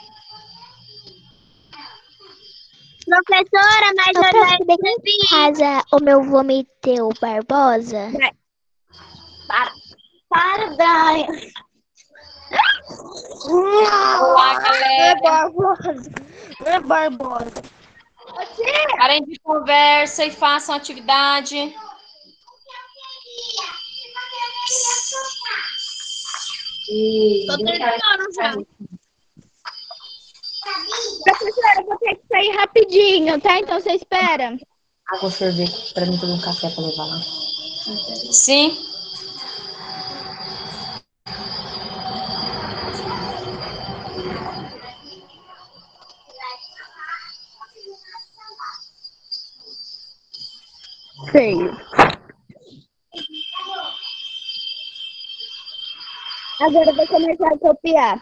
Professora, mas Eu eu posso já saber quem em casa o meu vomiteu Barbosa? Para, para, Brian. Olá, galera. Barbosa. Não é Barbosa. Parem de conversa e façam atividade. tô terminando já. Professora, eu vou ter que sair rapidinho, tá? Então você espera. Água, sorvete, para mim, tomar um café para levar lá. Sim. Feio. Agora eu vou começar a copiar.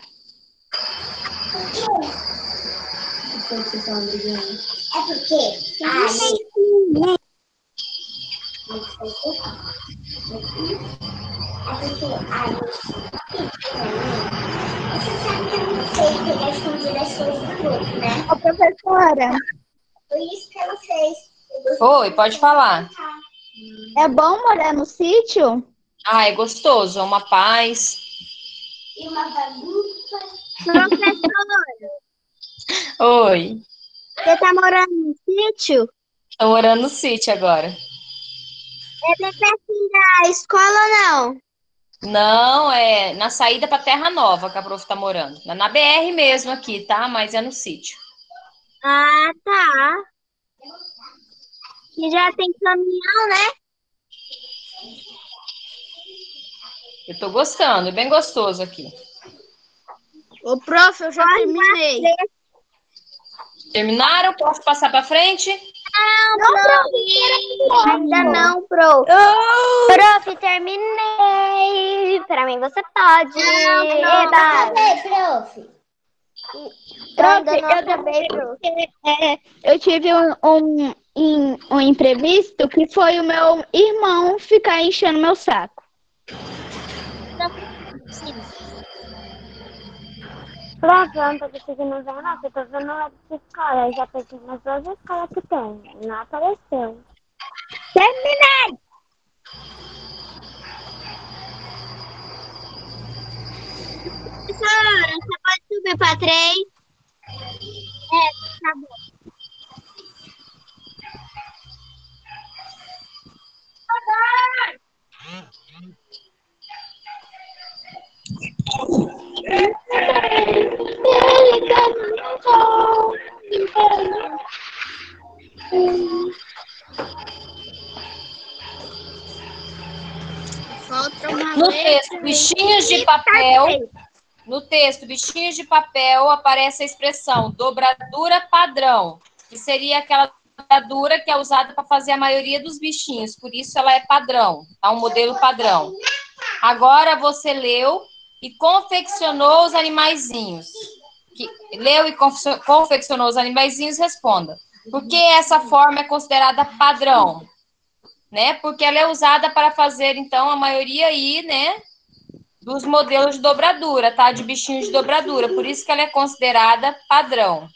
É porque ali. Você sabe que eu não sei pegar escondido as coisas do outro, né? Ô, professora, Foi isso que ela fez. Oi, pode falar. é bom morar no sítio? Ah, é gostoso, é uma paz. E uma bagunça. Professora, Oi. você tá morando no sítio? Estou morando no sítio agora. É bem pertinho da escola ou não? Não, é na saída para Terra Nova que a prof tá morando. Na na B R mesmo aqui, tá? Mas é no sítio. Ah, tá. E já tem caminhão, né? Eu tô gostando, é bem gostoso aqui. Ô, prof, eu já terminei. Terminaram? Posso passar para frente? Não, prof. Ainda não, prof. Prof, terminei. Pra mim você pode. Eba. Cadê, prof? Prof, Ainda não eu, acabei, prof. é, eu tive um, um, um, um imprevisto que foi o meu irmão ficar enchendo meu saco. Prof, eu não tô conseguindo ver, não. Eu tô vendo lá de escola. Eu já pensei nas duas escolas que tem. Não apareceu. Terminei! Professora, você pode subir pra três? É, tá bom. Falta uma No letra. texto Bichinhos de Papel, no texto Bichinhos de Papel aparece a expressão dobradura padrão, que seria aquela dobradura que é usada para fazer a maioria dos bichinhos, por isso ela é padrão, é um modelo padrão. Agora você leu e confeccionou os animaizinhos. Que, leu e confeccionou os animaizinhos, responda. Por que essa forma é considerada padrão? Né? Porque ela é usada para fazer, então, a maioria aí, né, dos modelos de dobradura, tá? De bichinhos de dobradura. Por isso que ela é considerada padrão.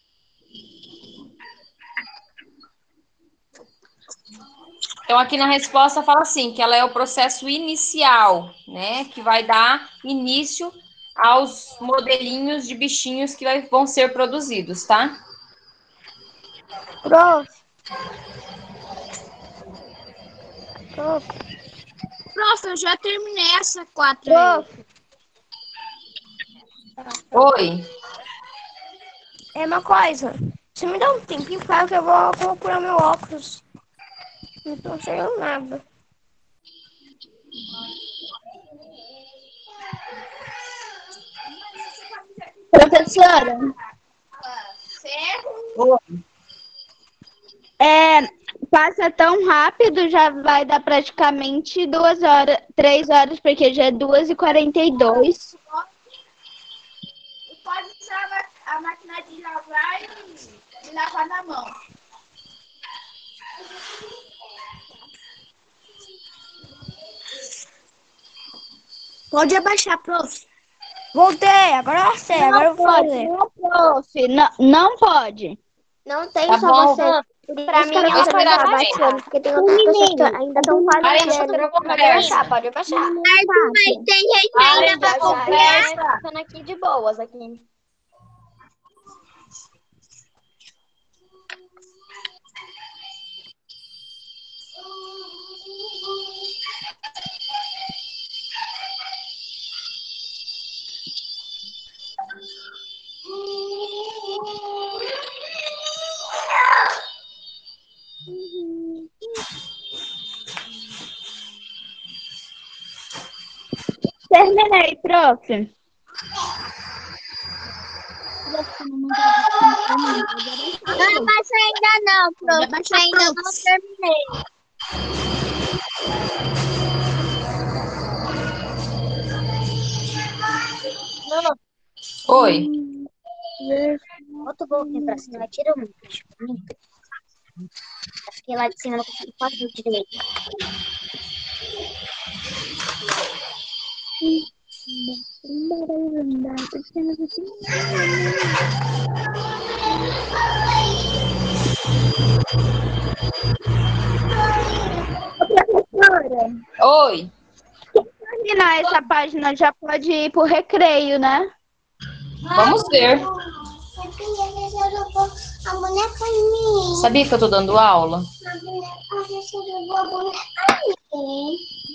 Então, aqui na resposta fala assim, que ela é o processo inicial, né? Que vai dar início aos modelinhos de bichinhos que vai, vão ser produzidos, tá? Prof. Prof. Prof, eu já terminei essa quatro aí. Prof. Oi. É uma coisa. Você me dá um tempinho, claro que eu vou procurar meu óculos. Não tô enxergando nada. Professora, Oi. é, passa tão rápido, já vai dar praticamente duas horas, três horas, porque já é duas e quarenta e dois. Pode usar a máquina de lavar e lavar na mão. Pode abaixar, prof. Voltei, agora eu sei, agora eu vou fazer. Não, prof, não, não pode. Não tem Tá só bom. você. Por Pra isso mim, que ela ela também esperar, tá gente. abaixando, porque tem outras pessoas que ainda estão Parem de fazendo. outra pode conversa. baixar, pode baixar. Mas tem gente Parem ainda de pra copiar. conversa. Ficando aqui de boas aqui. Terminei, prof. Não abaixei ainda não, prof. Ainda não terminei. Oi. Bota o bloquinho pra cima, tira um. Acho que lá de cima eu não consigo fazer direito. Professora, Oi. terminar essa página já pode ir pro recreio, né? Vamos ver. A boneca em mim. Sabia que eu tô dando aula? A boneca, você jogou a boneca em mim.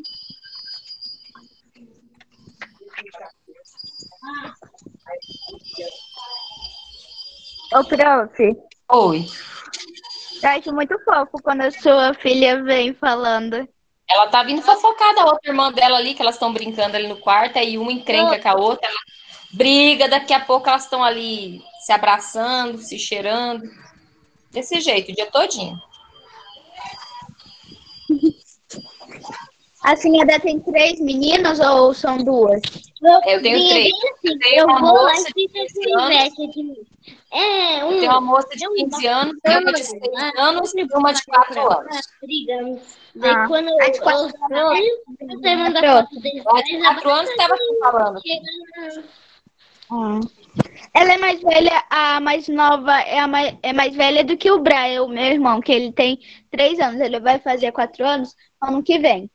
Ô, prof, Oi. eu acho muito fofo quando a sua filha vem falando. Ela tá vindo fofocar da outra irmã dela ali, que elas estão brincando ali no quarto, aí uma encrenca com a outra, ela briga, daqui a pouco elas estão ali se abraçando, se cheirando. Desse jeito, o dia todinho. A senhora tem três meninos ou são duas? Eu tenho três. Eu tenho Eu uma vou lá moça e de fica com quinze anos, inveja de mim. É, eu um. tenho uma moça de quinze anos, uma de seis anos e uma de quatro anos. Brigando. Daí Ah. quando eu, A de eu, quatro eu, eu tô vendo a Pronto. foto deles, A de quatro anos estava aqui falando. Ah. Ela é mais velha, a mais nova é, a mais, é mais velha do que o Brian, o meu irmão, que ele tem três anos. Ele vai fazer quatro anos ano que vem.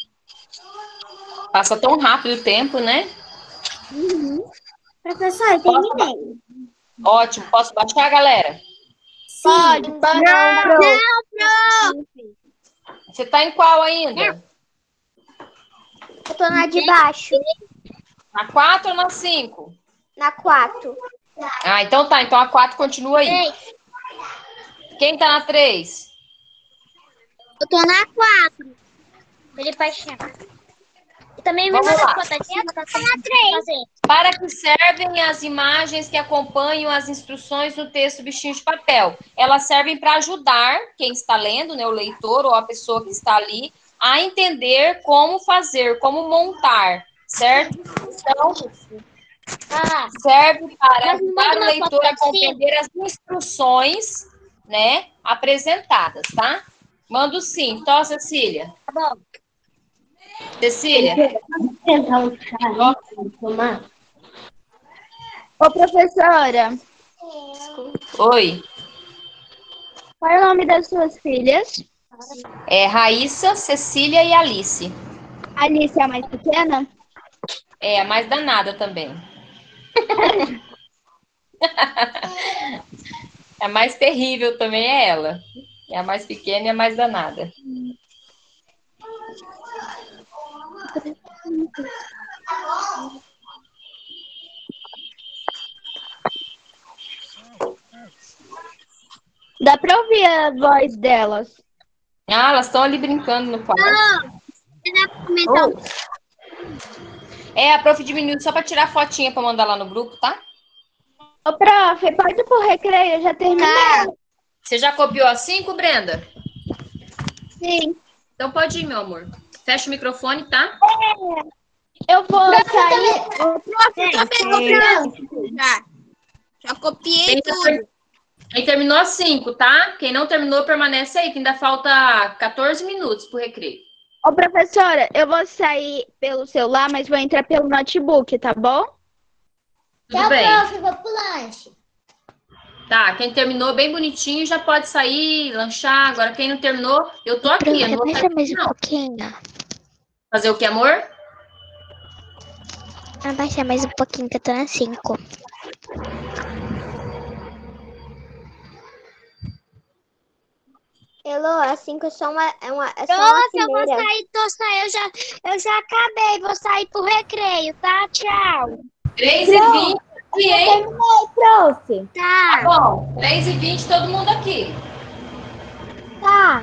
Passa tão rápido o tempo, né? Professor, eu terminei. Ótimo. Posso baixar, galera? Pode, pode. Não, não, Você tá em qual ainda? Eu tô na de baixo, Na quatro ou na cinco? na quatro. Ah, então tá. Então a quatro continua aí. Quem tá na três? eu tô na quatro. Ele vai chamar. E também me Vamos manda lá. foto de cima, tá na três. Para que servem as imagens que acompanham as instruções no texto bichinho de papel? Elas servem para ajudar quem está lendo, né, o leitor ou a pessoa que está ali, a entender como fazer, como montar, certo? Então, serve para ajudar o leitor a compreender as instruções, né, apresentadas, tá? Mando sim. Tó, Cecília. Tá bom. Cecília. Ô, professora, Oi. qual é o nome das suas filhas? É Raíssa, Cecília e Alice. A Alice é a mais pequena? É, a mais danada também. A mais terrível também é ela. É a mais pequena e a mais danada. dá pra ouvir a voz delas. Ah, elas estão ali brincando no quarto. Então, É, a prof diminuiu só para tirar fotinha para mandar lá no grupo, tá? Ô, prof, pode ir pro recreio, eu já terminei. Você já copiou as cinco, Brenda? Sim. Então pode ir, meu amor. Fecha o microfone, tá? Eu vou sair. Ô, prof, eu também copiei. Já. Já copiei Quem, tudo. quem terminou as cinco, tá? Quem não terminou, permanece aí, que ainda falta quatorze minutos pro recreio. Ô, professora, eu vou sair pelo celular, mas vou entrar pelo notebook, tá bom? Tudo Tchau, bem. prof, vou pro lanche. Tá, quem terminou bem bonitinho já pode sair, lanchar. Agora, quem não terminou, eu tô aqui. Eu não vou Abaixa sair, mais um não. pouquinho. Fazer o que, amor? Abaixa mais um pouquinho, que eu tô na cinco. Elô, a cinco é só uma, é uma, é só uma eu vou fileira. sair, tô saindo, eu já, eu já acabei, vou sair pro recreio, tá? Tchau. três e vinte, hein? Terminei, prof. Tá bom. três e vinte, todo mundo aqui. Tá.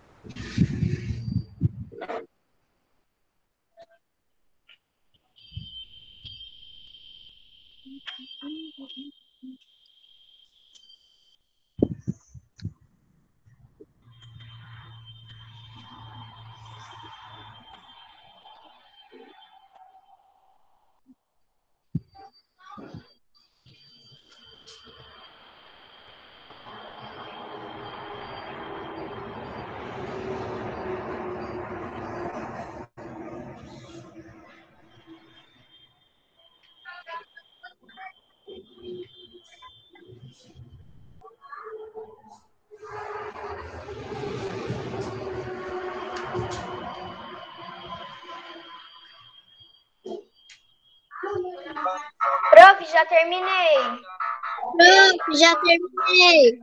Prof, já terminei. Pronto, já terminei.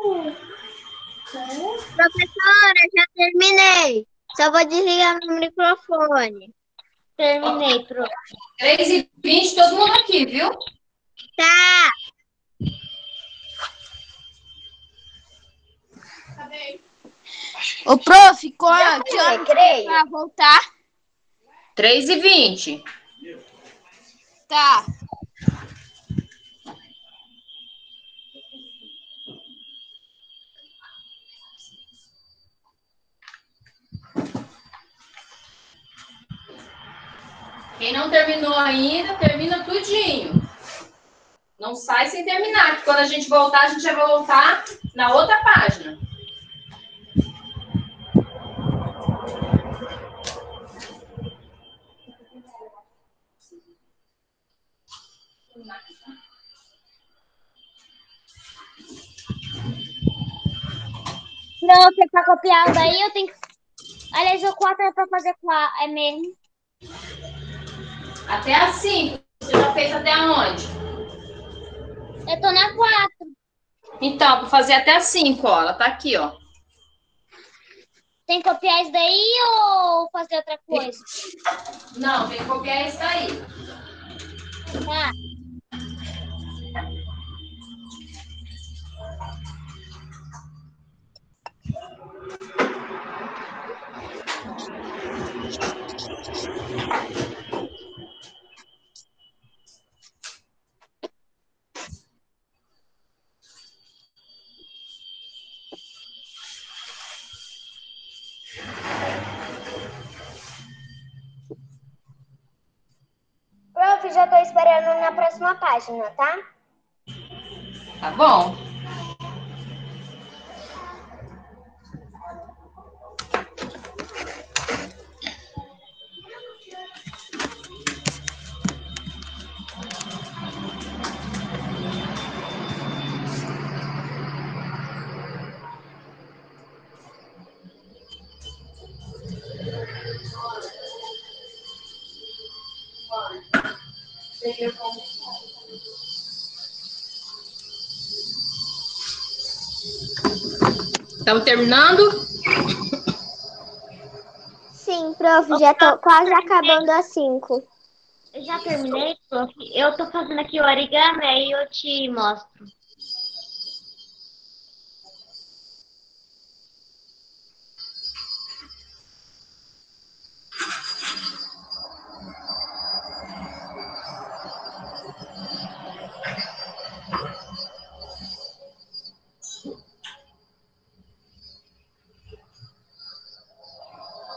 Professora, já terminei. Só vou desligar meu microfone. Terminei, prof. três e vinte, todo mundo aqui, viu? Tá. Ô, prof, qual, que foi hora recreio? pra voltar? três e vinte. Tá. Quem não terminou ainda, termina tudinho. Não sai sem terminar, porque quando a gente voltar, a gente já vai voltar na outra página. Não, você tá copiando aí, eu tenho que... Aliás, o quatro é pra fazer com a... É mesmo? Até as cinco. Você já fez até aonde? Eu tô na quatro. Então, para fazer até as cinco, ó. Ela tá aqui, ó. Tem que copiar isso daí ou fazer outra coisa? Não, tem que copiar isso daí. Tá. Prof, já tô esperando na próxima página, tá? Tá bom. Estamos terminando? Sim, prof, já tô quase acabando as cinco. Eu já terminei, prof. Eu tô fazendo aqui o origami, aí eu te mostro.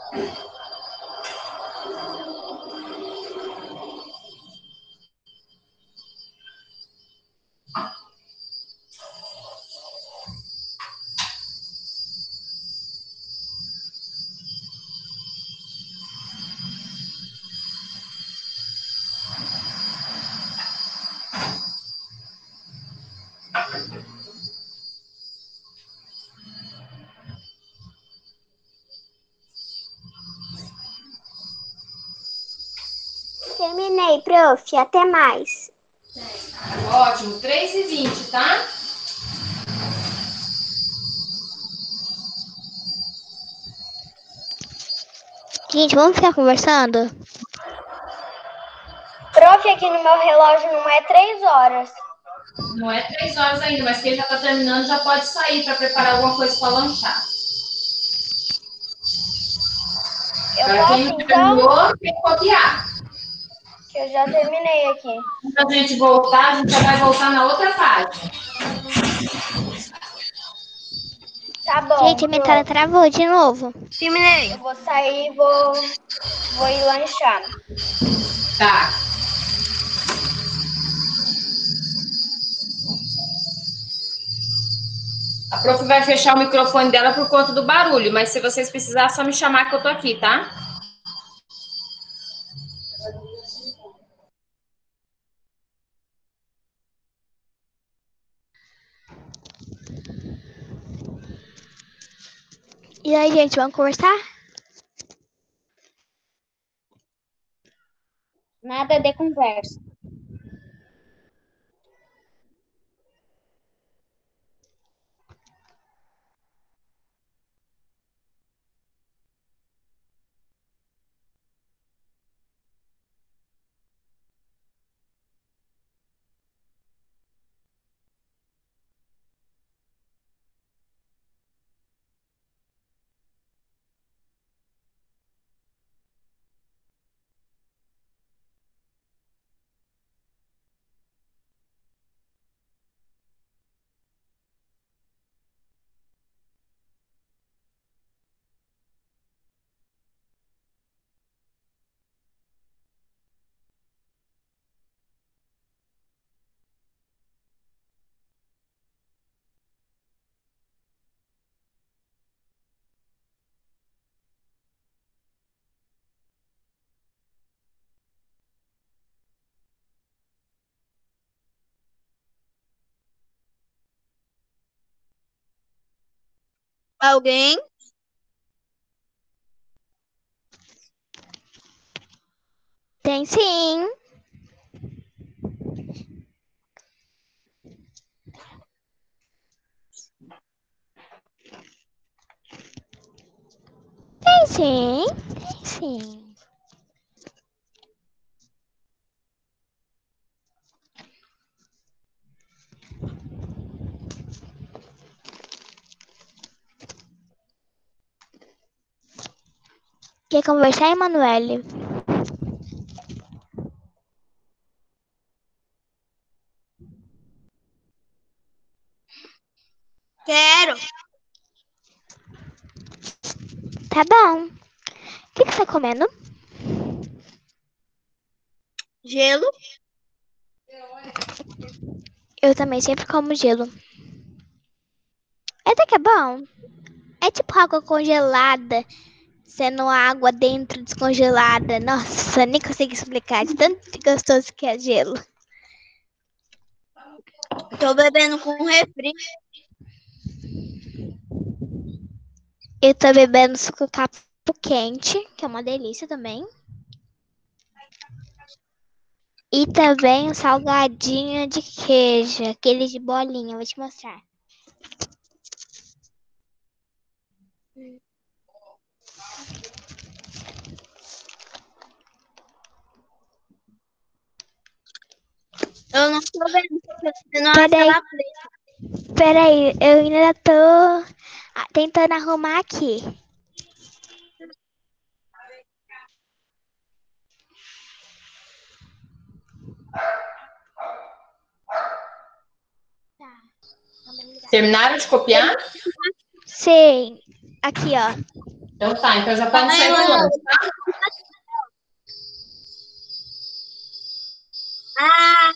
Terminei, prof. Até mais. Ótimo, três e vinte, tá? Gente, vamos ficar conversando? Prof, aqui no meu relógio não é três horas. Não é três horas ainda, mas quem já tá terminando já pode sair para preparar alguma coisa para lanchar. Eu Para posso, quem não então? terminou, tem que copiar. Que eu já terminei aqui. Quando a gente voltar, a gente já vai voltar na outra página. Tá bom. Gente, a minha tela prof. travou de novo. Eu vou sair e vou, vou ir lanchar. Tá. A prof vai fechar o microfone dela por conta do barulho, mas se vocês precisarem, é só me chamar que eu tô aqui, tá? E aí, gente, vamos conversar? Nada de conversa. Alguém? Tem sim. Tem sim. Tem sim. Quer conversar, Emanuele? Quero. Tá bom. O que, que você tá comendo? Gelo. Eu também sempre como gelo. Até que é bom. É tipo água congelada, sendo água dentro descongelada. Nossa, nem consigo explicar de tanto gostoso que é gelo. Tô bebendo com refri. Eu tô bebendo suco capo quente, que é uma delícia também. E também o salgadinho de queijo, aquele de bolinha, vou te mostrar. Eu não tô vendo. Tô vendo uma Peraí, tela preta. peraí, eu ainda tô ah, tentando arrumar aqui. Terminaram de copiar? Sim, aqui ó. Então tá, então já tá no Ai, sete ela- anos, tá? Ah,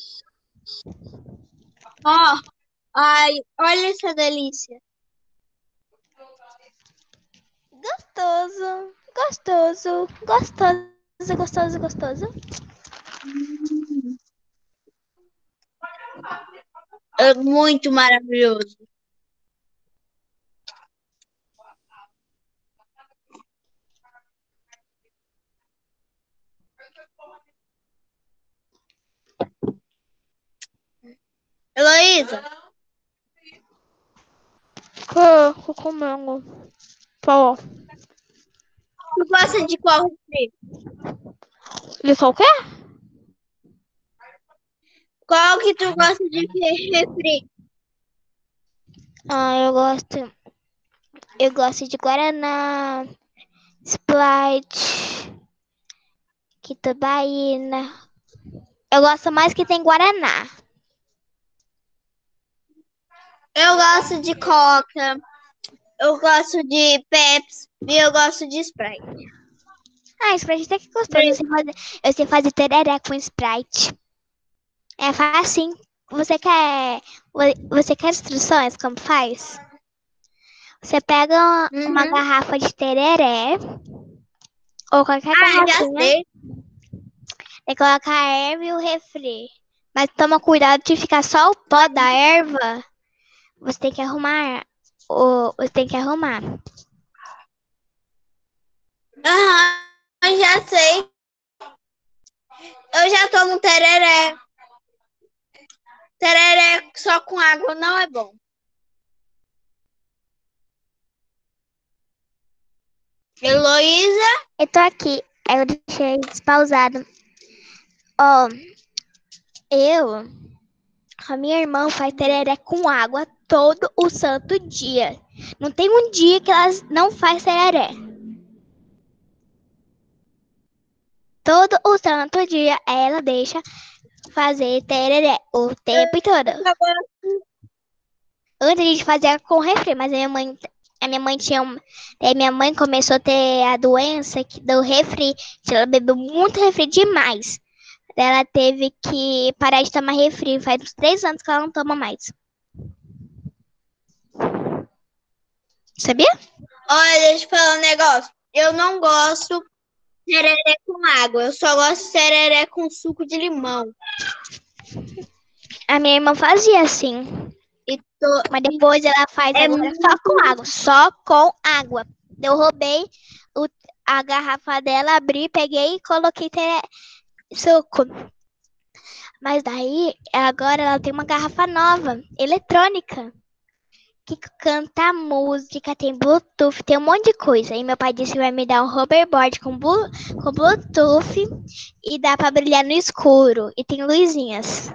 ó. Ai, olha essa delícia. Gostoso, gostoso, gostoso, gostoso, gostoso. É muito maravilhoso. Heloísa, Que, que comendo. Pô, tu gosta de qual refri? de qualquer? Qual que tu gosta de re- refri? Ah, eu gosto. Eu gosto de Guaraná, Sprite, Quitabaína. Eu gosto mais que tem Guaraná. Eu gosto de Coca, eu gosto de Pepsi e eu gosto de Sprite. Ah, Sprite até que gostoso. Eu sei fazer, eu sei fazer tereré com Sprite. É fácil. Você quer, você quer instruções como faz? Você pega uma, uma Uhum. garrafa de tereré ou qualquer Ah, já garrafinha sei. e coloca a erva e o refri. Mas toma cuidado de ficar só o pó da erva. Você tem que arrumar. O, você tem que arrumar. Aham, já sei. Eu já tomo tereré. Tereré só com água não é bom. Heloísa, Eu tô aqui. Eu deixei despausado. Ó, eu. A minha irmã faz tereré com água todo o santo dia. Não tem um dia que ela não faz tereré. Todo o santo dia ela deixa fazer tereré o tempo todo. Antes a gente fazia com refri, mas a minha mãe, a minha mãe tinha um, a minha mãe começou a ter a doença que do refri, ela bebeu muito refri demais. Ela teve que parar de tomar refri, faz uns três anos que ela não toma mais. Sabia? olha, deixa eu falar um negócio. Eu não gosto de tereré com água. Eu só gosto de tereré com suco de limão. A minha irmã fazia assim. E tô... Mas depois ela faz É agora muito- só com água. Só com água. Eu roubei o- a garrafa dela, abri, peguei e coloquei tere- suco. Mas daí, agora ela tem uma garrafa nova, eletrônica, que canta música, tem Bluetooth, tem um monte de coisa. E meu pai disse que vai me dar um hoverboard com, blu- com Bluetooth e dá pra brilhar no escuro. E tem luzinhas.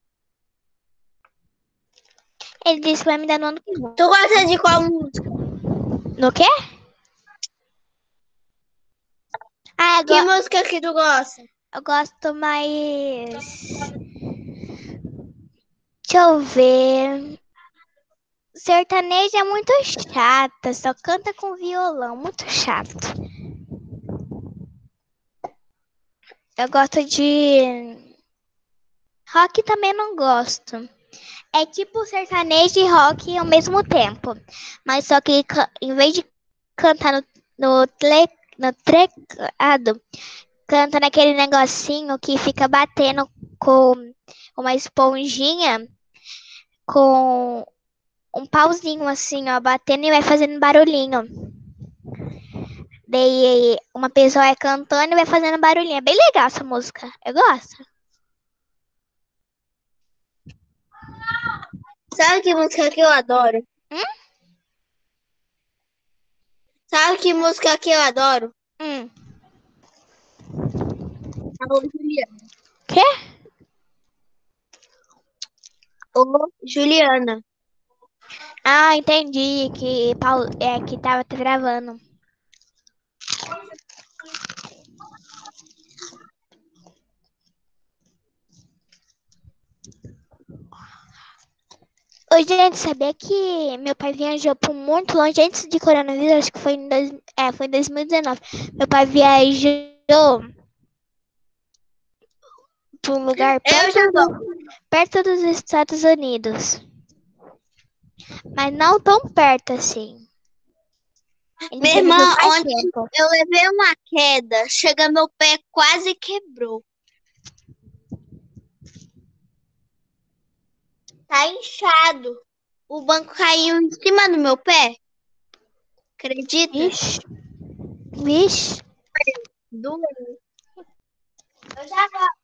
Ele disse que vai me dar no ano que vem. Tu gosta de qual música? No quê? Ah, eu, Que go- música que tu gosta? eu gosto mais. Deixa eu ver. Sertanejo é muito chata, só canta com violão, muito chato. Eu gosto de. Rock também não gosto. É tipo sertanejo e rock ao mesmo tempo. Mas só que ca- em vez de cantar no, no, tle, no teclado, canta naquele negocinho que fica batendo com uma esponjinha, com um pauzinho assim, ó, batendo e vai fazendo barulhinho. Daí uma pessoa vai cantando e vai fazendo barulhinho. É bem legal essa música. Eu gosto. Sabe que música que eu adoro? Hum? Sabe que música que eu adoro? Hum. Alô, Juliana. Quê? Ô, Juliana. Ah, entendi que, Paulo, é, que tava gravando. Ô, gente, sabia que meu pai viajou por muito longe antes de coronavírus? Acho que foi em, dois, é, foi em dois mil e dezenove. Meu pai viajou para um lugar perto, do, perto dos Estados Unidos. Mas não tão perto assim. Ele Minha viajou irmã, mais ontem tempo. eu levei uma queda, chega meu pé quase quebrou. Tá inchado. O banco caiu em cima do meu pé. Acredita? Vixe. Vixe. Doeu. Eu já volto.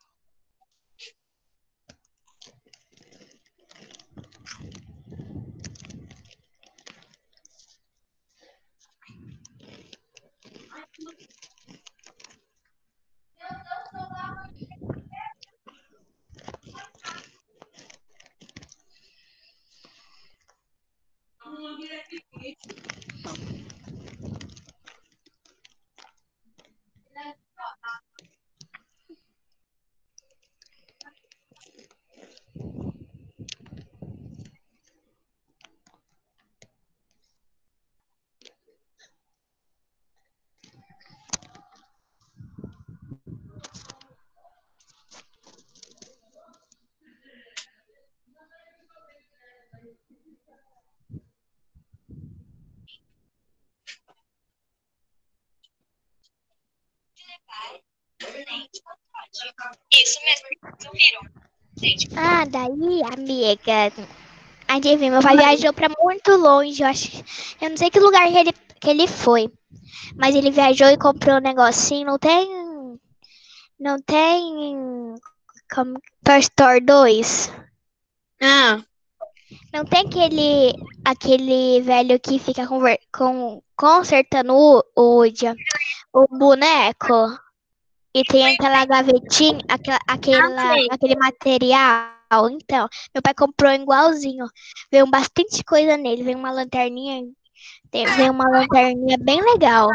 Isso mesmo, vocês ouviram? Ah, daí, amiga. Adivinha, meu pai viajou pra muito longe. Eu acho. Eu não sei que lugar que ele, que ele foi. Mas ele viajou e comprou um negocinho. Não tem. Não tem. Como, Toy Story dois. Ah, Não tem aquele. Aquele velho que fica conver, com, consertando o, o, dia- o boneco. E tem aquela gavetinha, aquela, aquela, sei. aquele material. Então, meu pai comprou igualzinho. Veio bastante coisa nele. Veio uma lanterninha. tem- Veio uma lanterninha bem legal.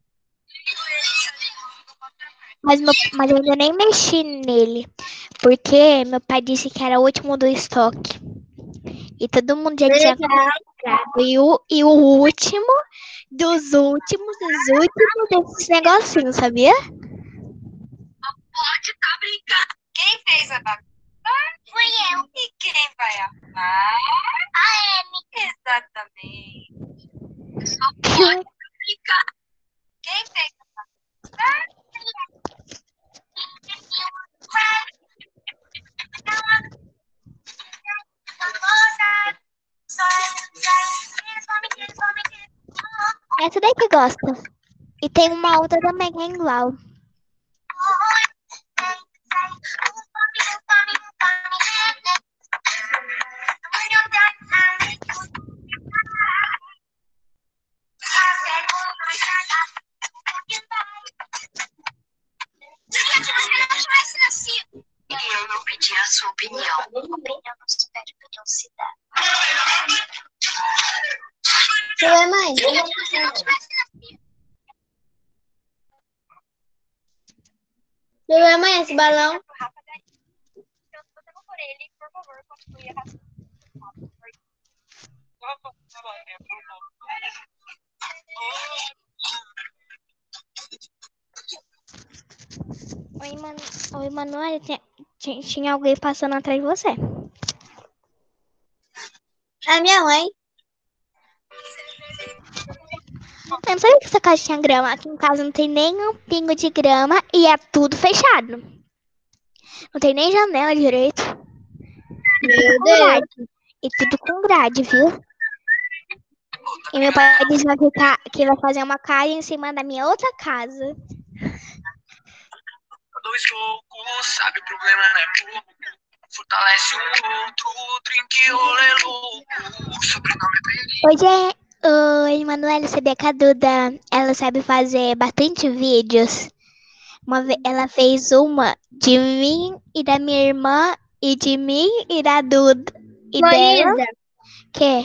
Mas, meu, mas eu ainda nem mexi nele. Porque meu pai disse que era o último do estoque. E todo mundo já tinha comprado. E o, e o último dos últimos, dos últimos desses negocinhos, sabia? Pode tá brincando. Quem fez a bagunça? Fui eu. E quem vai arrumar? A Amy. Exatamente. Só pode brincar. Quem fez a bagunça? Essa daí que gosta. E tem uma outra também que é igual. Eu não pedi a sua opinião. Opinião não se pede, opinião se dá. Você vai, mãe? Você vai, mãe, esse balão? Então, se você não for ele, por favor, continue a Oi, Manu... Oi, Manoel, tinha, tinha, tinha alguém passando atrás de você. A minha mãe. Eu não sabia que essa casa tinha grama. Aqui em casa não tem nem um pingo de grama e é tudo fechado. Não tem nem janela direito. Meu Com Deus. grade. E tudo com grade, viu? E meu pai disse que vai ficar- que vai fazer uma casa em cima da minha outra casa. Dois loucos, sabe o problema não é pouco. Fortalece um outro, trinque rolê louco. Sobrenome é perigo. Hoje é. Oi, Manuela, sabia que a Duda, ela sabe fazer bastante vídeos. Uma ve- ela fez uma de mim e da minha irmã, e de mim e da Duda. E dela, Luísa, que?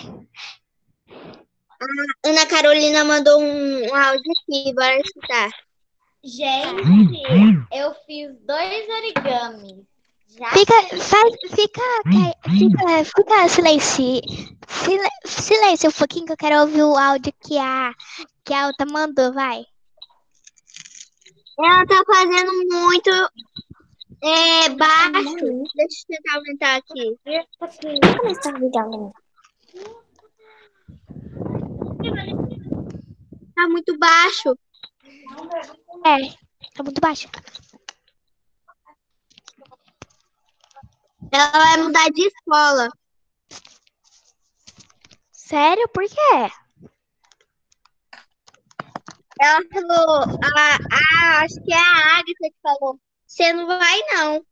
a Ana Carolina mandou um, um áudio aqui, bora escutar. Gente, eu fiz dois origamis Fica, faz, fica, fica, fica silêncio, sil- silêncio um pouquinho que eu quero ouvir o áudio que a, que a outra mandou, vai. Ela tá fazendo muito é, baixo. Deixa eu tentar aumentar aqui. Tá muito baixo. É, tá muito baixo. Ela vai mudar de escola. Sério? Por quê? Ela falou, a, a, acho que é a Agatha que falou, você não vai não.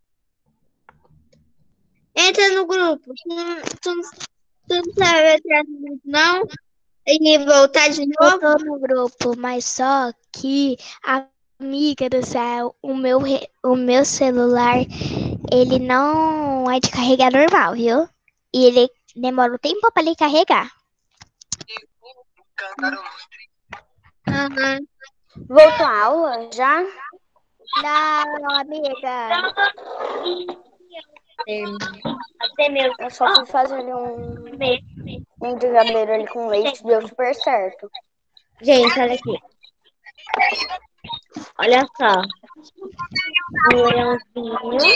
Entra no grupo. Tu, não- tu, não- tu não sabe entrar no grupo não? E voltar de Eu novo? tô no grupo, mas só que, amiga do céu, o meu, re- o meu celular, ele não é de carregar normal, viu? E ele demora um tempo pra ele carregar. Aham. Voltou a aula já? Não, amiga. Eu só fui fazer ali um, um brigadeiro ali com leite, deu super certo. Gente, olha aqui. Olha só. Um leãozinho.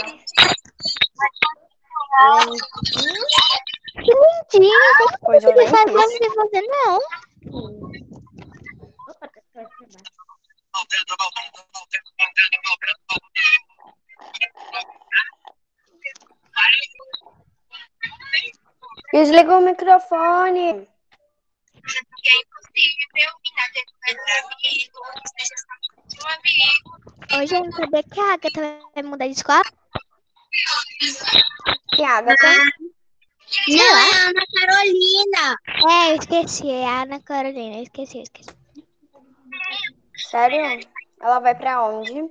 Que lindinho. Como que Pois eu eu nem fazer? Não fiz. sei fazer, não. Desligou o microfone. Que é impossível ter ouvir um amigo. Ô, gente, sabia que a Agatha vai mudar de escola? Que Agatha? Sei Não, lá. é a Ana Carolina. É, eu esqueci. É a Ana Carolina. Eu esqueci, eu esqueci. Sério? Ela vai pra onde?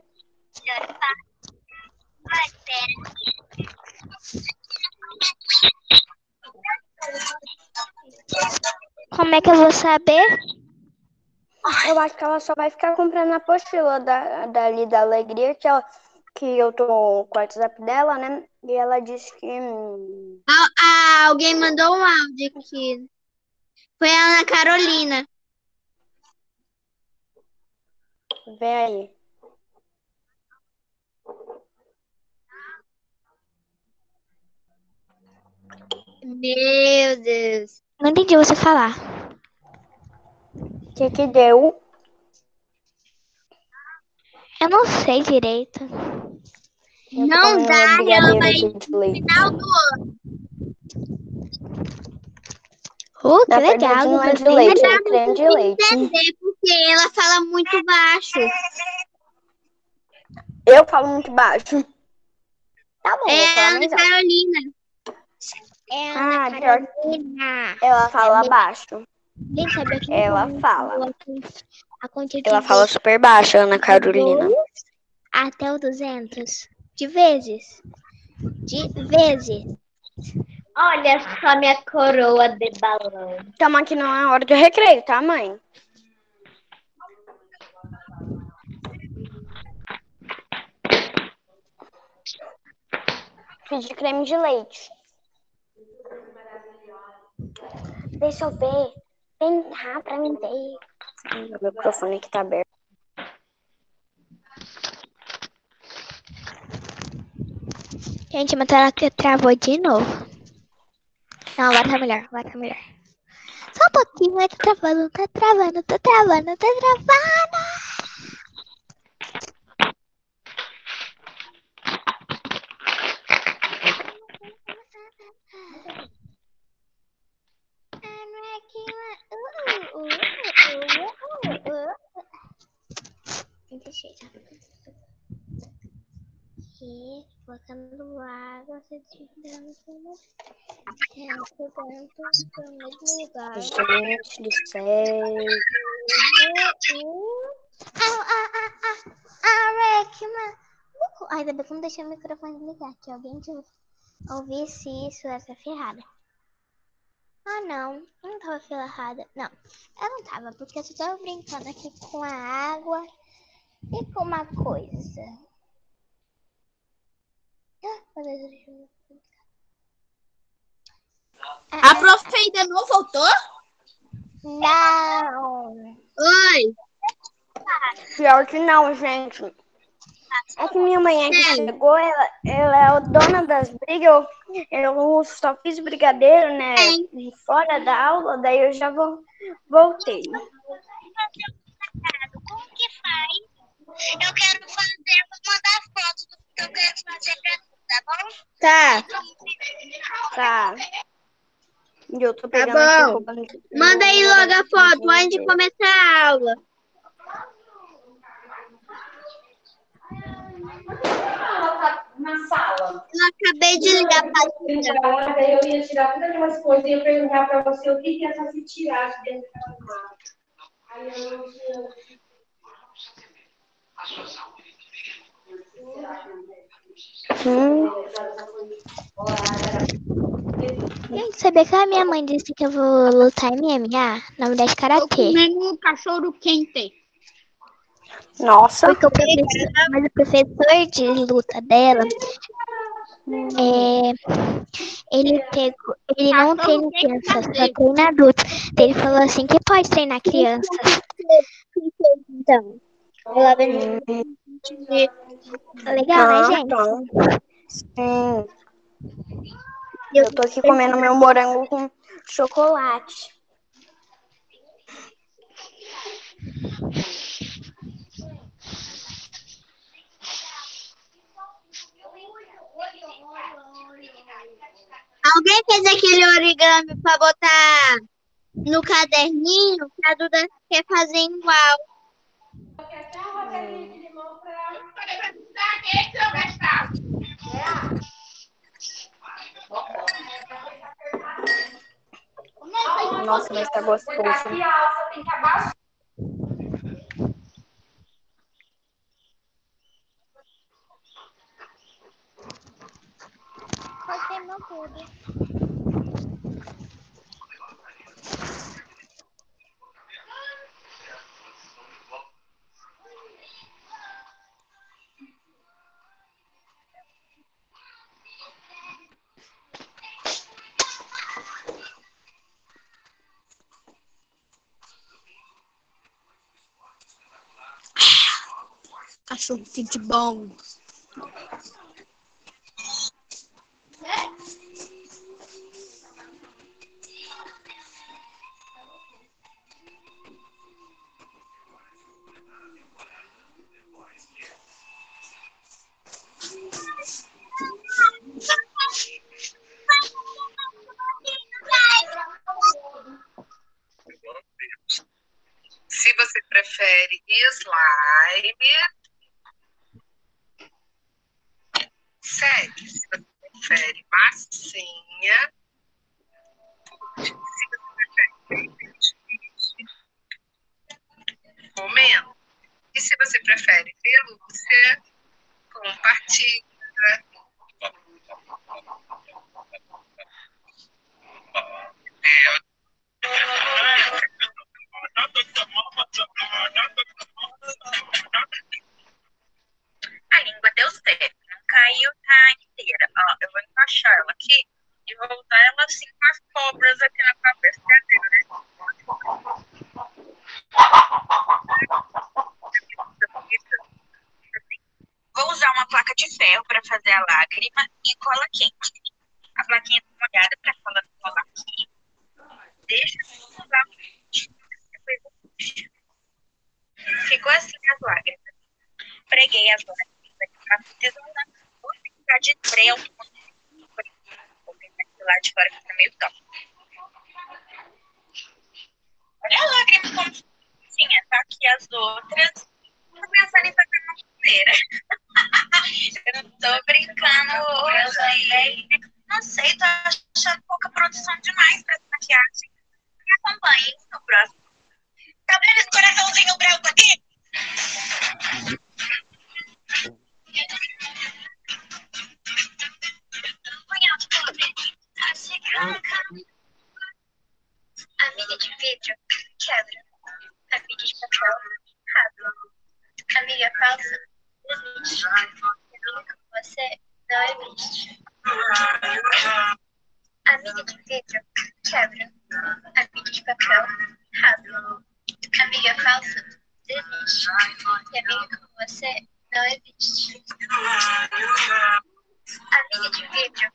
Como é que eu vou saber? Eu acho que ela só vai ficar comprando a apostila da, dali da Alegria, que, ela, que eu tô com o WhatsApp dela, né? E ela disse que... hum, Ah, ah, alguém mandou um áudio aqui. Foi a Ana Carolina. Vem aí. Meu Deus. Não entendi você falar. O que que deu? Eu não sei direito. Eu tô Não comendo dá, meu ela brigadeiro vai aqui de no leite. final do ano. Uh, que Na legal. verdade, não é de Gostei. leite, Mas é dá de creme muito de pra leite. entender, porque ela fala muito baixo. Eu falo muito baixo. Tá bom, vou É a falar Ana mais alto. Carolina. É a Ah, Ana pior que Carolina. ela fala baixo. Gente, sabia que Ela não fala. a quantia de Ela fala vezes super baixo, Ana Carolina. até o duzentos. De vezes. De vezes. Olha só minha coroa de balão. Tamo aqui na hora do recreio, tá, mãe? Pedi creme de leite. Deixa eu ver. Vem cá pra mim ver. O microfone aqui tá aberto. Gente, mas ela que travou de novo. Não, agora tá melhor, agora tá melhor. Só um pouquinho, é que tá travando, tá travando, tá travando, tá travando. Aqui, colocando água, você tirando tudo. Jogando tudo no mesmo lugar. Gente do céu. Ah, ah, ah, ah, ah, Rick, mano. Ainda bem que eu não deixei o microfone ligar, que alguém que ouvisse isso, essa ferrada. Ah, não, eu não tava ferrada. Não, eu não tava, porque eu só tava brincando aqui com a água e com uma coisa. A prof ainda não voltou? Não. Oi. Pior que não, gente. É que minha mãe aqui chegou, ela, ela é a dona das brigas. Eu, eu só fiz brigadeiro, né? Fora da aula, daí eu já vo- voltei. Como que faz? Eu quero fazer, vou mandar foto do que eu quero fazer pra tu, tá bom? Tá, Tá. E eu tô tá pegando aqui bom. roupa no- Manda aí no logo a horário foto que eu antes de tenho. começar a aula. Na sala. Eu acabei de ligar pra Eu ia tirar uma, daí eu ia tirar todas aquelas coisas e ia perguntar pra você o que que é essa tiragem dentro daquela mala. Aí eu não tinha. Hum. Gente, sabia que a minha mãe disse que eu vou lutar em M M A? Na verdade, Tô karatê. comendo um cachorro quente. Nossa. Porque o professor, mas o professor de luta dela, é, ele, pegou, ele não treina criança, só treina adulto. Então, ele falou assim que pode treinar criança. Então, ela vem Legal, né, Ah, gente? tá. Sim. Eu tô aqui comendo meu morango com chocolate. Alguém fez aquele origami pra botar no caderninho que a Duda quer fazer igual. Nossa, mas tá gostoso. Aqui a alça tem que abaixar. Cortei meu tudo. Cachorro quente bom. Se você prefere slime, segue. Se você prefere massinha, se você prefere comendo. E se você prefere pelúcia, compartilha. A língua deu certo, não caiu, tá inteira. Ó, eu vou encaixar ela aqui e vou voltar ela assim com as cobras aqui na cabeça dele, né? Vou usar uma placa de ferro para fazer a lágrima e cola quente. A plaquinha tá molhada para cola colar aqui. Deixa eu usar depois eu puxo. Ficou assim as lágrimas. Preguei as lágrimas aqui para tesoura. Vou ficar de trel. Vou pintar aqui do lado de fora que tá meio top. Olha a lágrima como tinha, tá aqui as outras. Tô pensando em fazer uma primeira. Eu não tô brincando hoje. Não sei, tô achando pouca produção demais pra essa maquiagem. Me acompanhe no próximo. Tá vendo esse coraçãozinho branco aqui? Cunhado pobre, tá chegando. Amiga de vidro, quebra. Amiga de papel, rasga. Amiga falsa, desiste. Amiga com você, não existe. Amiga de vidro, quebra. Amiga de papel, rasga. Amiga falsa, desiste. E amiga como você não existe. Amiga de vidro.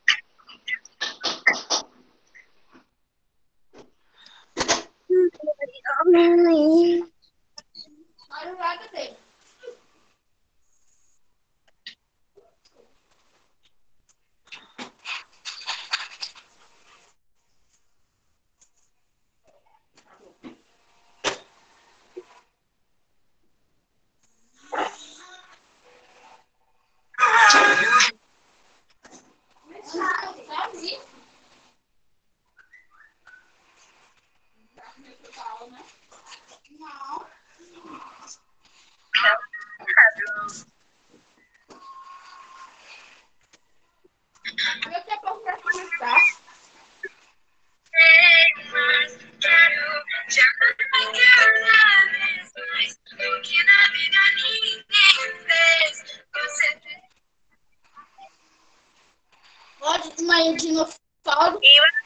Pode de manhã dinossauro.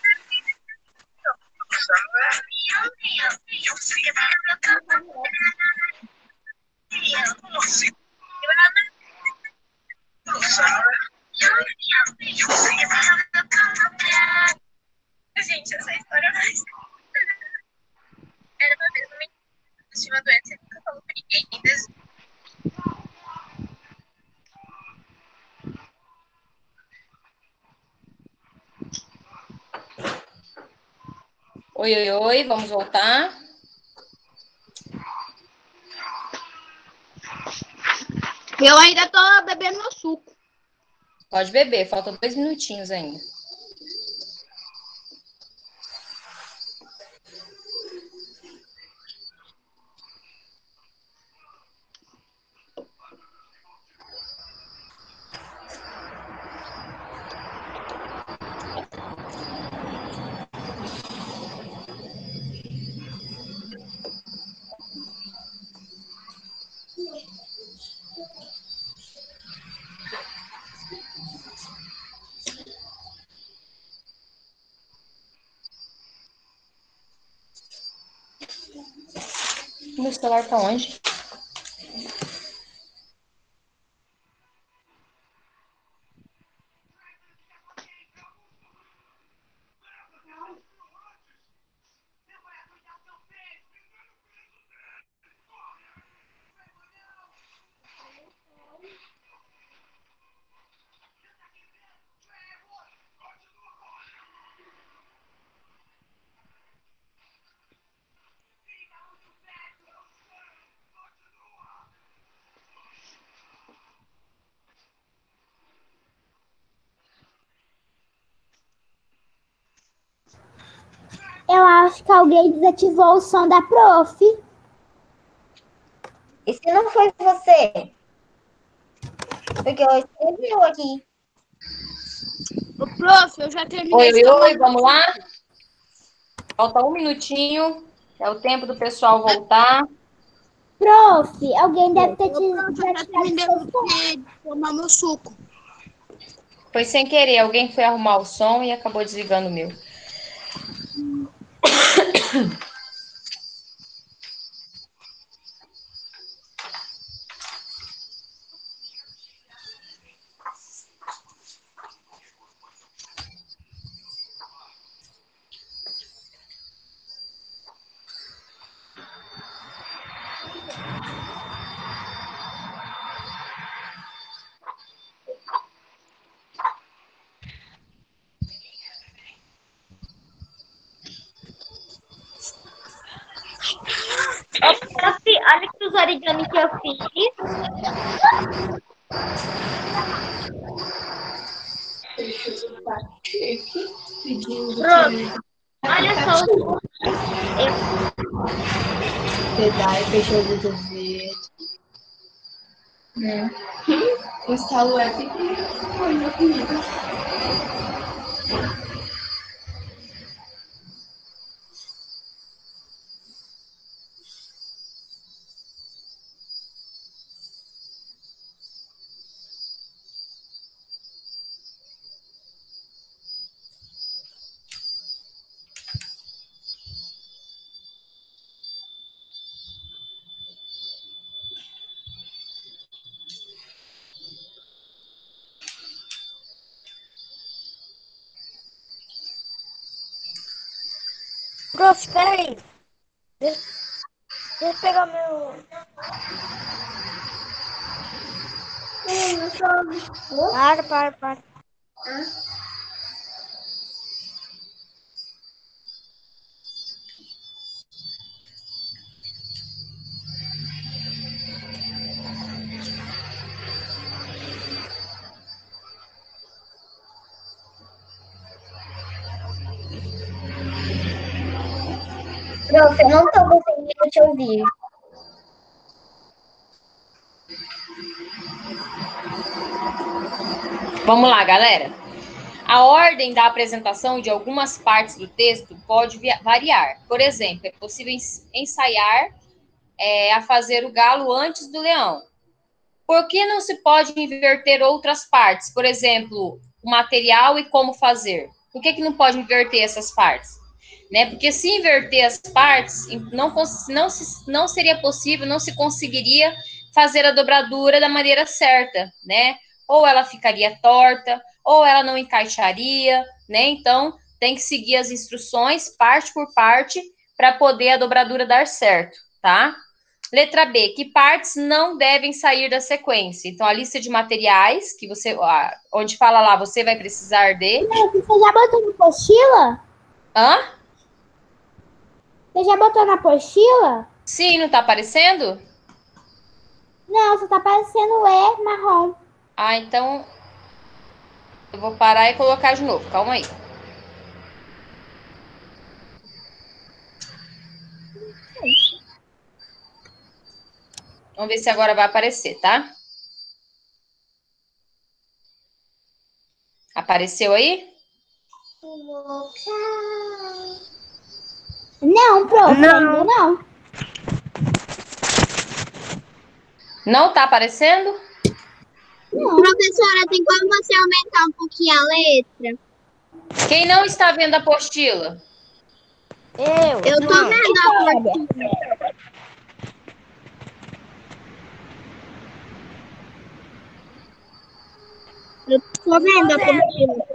Gente, essa história é mais. Era uma vez uma menina que tinha uma doença e nunca falou pra ninguém. Des- Oi, oi, oi, vamos voltar. Eu ainda tô bebendo meu suco. Pode beber, faltam dois minutinhos ainda. Meu celular tá onde? Eu acho que alguém desativou o som da prof. E se não foi você? Porque eu escrevi aqui. Ô, prof, eu já terminei Oi, esse oi, oi, tamanho. vamos lá? Falta um minutinho. É o tempo do pessoal voltar. Prof, alguém deve ter te Eu já desativado terminei o seu som. de tomar meu suco. Foi sem querer, alguém foi arrumar o som e acabou desligando o meu. Prof, olha que os origami que eu fiz. Prof, olha só os. Pedai, fechou o Google verde. É. Instala o app e põe na comida. Prof, espera aí. Deixa, deixa eu pegar meu... Para, para, para. Prof, eu não tô conseguindo te ouvir. Vamos lá, galera. A ordem da apresentação de algumas partes do texto pode variar. Por exemplo, é possível ensaiar é, a fazer o galo antes do leão. Por que não se pode inverter outras partes? Por exemplo, o material e como fazer. Por que, que não pode inverter essas partes? Né? Porque se inverter as partes, não, não, não seria possível, não se conseguiria fazer a dobradura da maneira certa, né? Ou ela ficaria torta, ou ela não encaixaria, né? Então, tem que seguir as instruções, parte por parte, para poder a dobradura dar certo, tá? Letra B, que partes não devem sair da sequência? Então, a lista de materiais, que você, onde fala lá, você vai precisar de... Você já botou na apostila? Hã? Você já botou na apostila? Sim, não tá aparecendo? Não, só tá aparecendo o E marrom. Ah, então... eu vou parar e colocar de novo, calma aí. Vamos ver se agora vai aparecer, tá? Apareceu aí? Não, prof, não. não. Não tá aparecendo? Não. Professora, tem como você aumentar um pouquinho a letra? Quem não está vendo a apostila? Eu. Eu tô não. vendo a apostila. Eu tô vendo a apostila.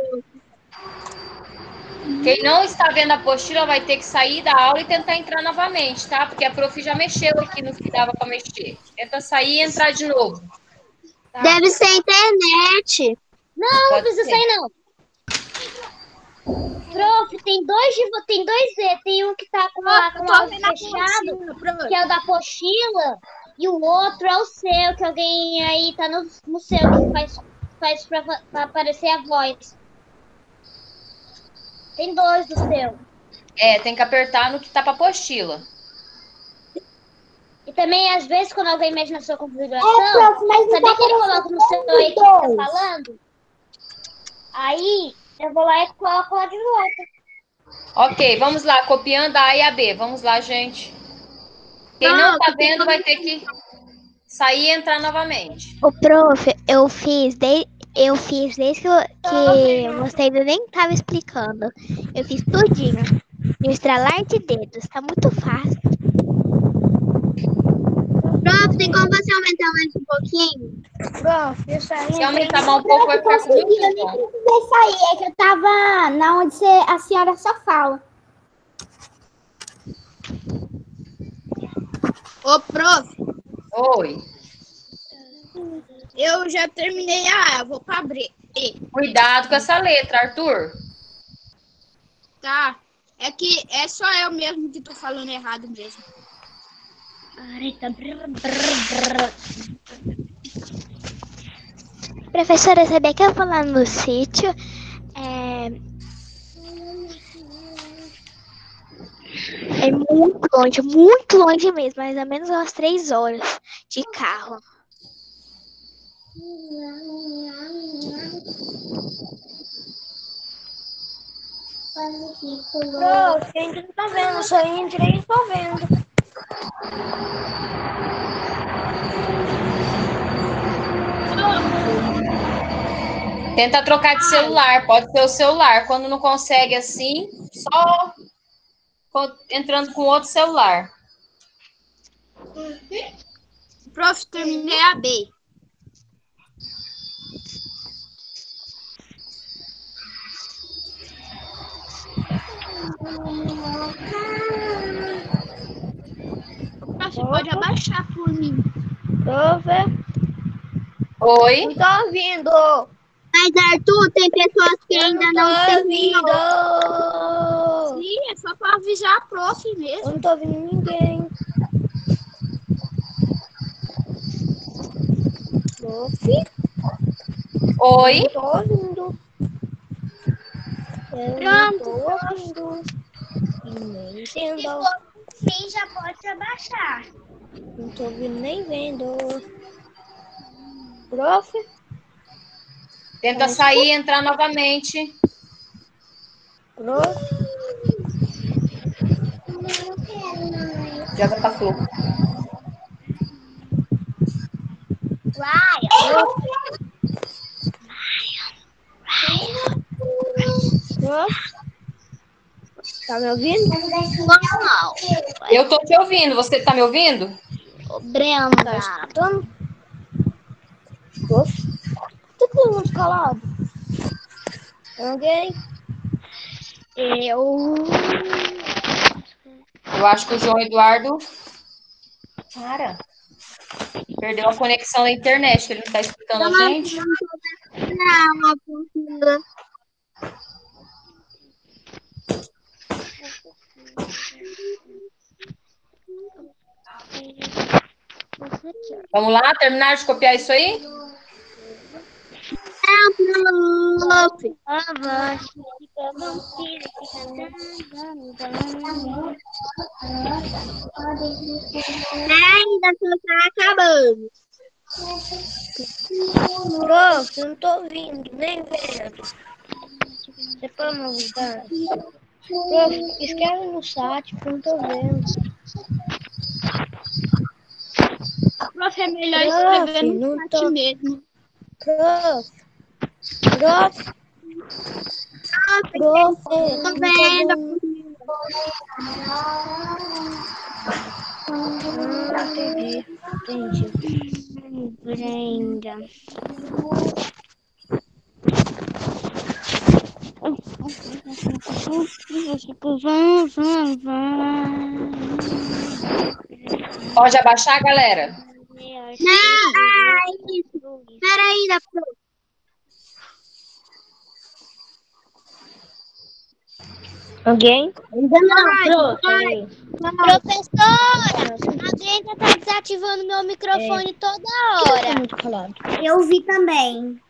Quem não está vendo a apostila vai ter que sair da aula e tentar entrar novamente, tá? Porque a prof já mexeu aqui no que dava para mexer. Tenta sair e entrar de novo. Tá. Deve ser internet. Não, não precisa sair, não. Prof, tem dois, tem dois Z. Tem um que tá com, a, com o áudio fechado, que é o da apostila, e o outro é o seu, que alguém aí tá no, no seu, que faz, faz pra, pra aparecer a voz. Tem dois do seu. É, tem que apertar no que tá pra apostila. E também, às vezes, quando alguém mexe na sua configuração, é, prof, mas sabia que ele coloca no seu aí que tá falando? Aí, eu vou lá e coloco lá de volta. Ok, vamos lá, copiando a A e a B. Vamos lá, gente. Quem não, não tá vendo vai ter que sair e entrar novamente. O prof, eu fiz, de, eu fiz desde que, eu, que você ainda nem estava explicando. Eu fiz tudinho. No estralar de dedos. Tá muito fácil. Prof, tem como você aumentar mais um pouquinho? Prof, isso aí. Se aumentar mais um pouco, vai ficar muito bom. Eu nem precisei sair, é que eu tava na onde a senhora só fala. Ô, prof. Oi. Eu já terminei a A, eu vou pra B. Cuidado com essa letra, Arthur. Tá. É que é só eu mesmo que tô falando errado mesmo. Professora, sabia que eu vou lá no sítio? É... é muito longe, muito longe mesmo, mais ou menos umas três horas de carro. Prof, a gente não tá vendo, só a gente nem tô vendo. Tenta trocar de celular, pode ser o celular. Quando não consegue assim, só entrando com outro celular. Prof, terminei a B. Pode abaixar por mim. Prof. Oi? Não tô ouvindo. Mas, Arthur, tem pessoas que Eu ainda não não tô terminou. ouvindo. Sim, é só pra avisar a prof Eu mesmo. não tô ouvindo ninguém. Prof. Oi? Não tô ouvindo. Eu não tô ouvindo. E nem entendo. Sim, já pode abaixar. Não tô ouvindo nem vendo. Prof. Tenta sair e entrar novamente. Prof. Joga pra Flu. Prof. Tá me ouvindo? Não. Eu tô te ouvindo. Você tá me ouvindo? Tá Brenda. escutando? Prof. Por que todo mundo calado? Alguém? Eu. Eu acho que o João Eduardo. Cara. Perdeu a conexão da internet, que ele não tá escutando a gente. Não, professora. Vamos lá, terminar de copiar isso aí? Prof. Ainda só tá acabando. Prof, eu não tô ouvindo, nem vendo. Você pode me ajudar? Prof, escreve no site, porque eu não tô vendo. Prof, é melhor Prof, escrever no não chat tô- mesmo. Prof, prof, prof, Tô não tô vendo. vendo. Ah, entendi, entendi. Brenda. Pode abaixar, galera? Não, ai, peraí, da prof. Alguém? Ainda não, prof. Peraí. Professora, a Brenda tá desativando meu microfone toda Tá hora. muito calado. Eu vi também.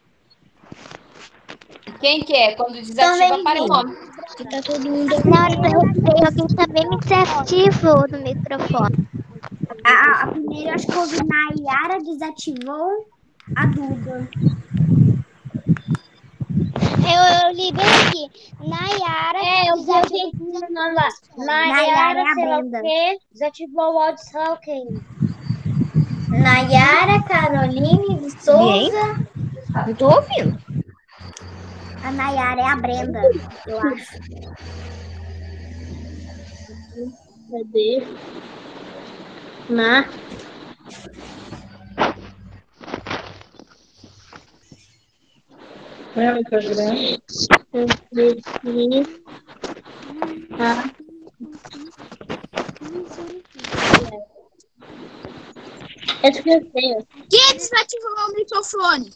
Quem que é? Quando desativa, para o nome. Que tá todo mundo Na hora do recreio, alguém também me desativou do microfone. A, a primeira, acho que eu vi Nayara desativou a Duda. Eu, eu li bem aqui. Nayara. É, eu vi desativou alguém falando lá. Nayara é a Nayara, sei lá o Brenda. quê, desativou o áudio, sei lá o quê. Nayara, Caroline de Souza. Não tô ouvindo. A Nayara é a Brenda, eu acho. Cadê? Na. É o programa. Ah. Esqueceu. Quem desativou o microfone?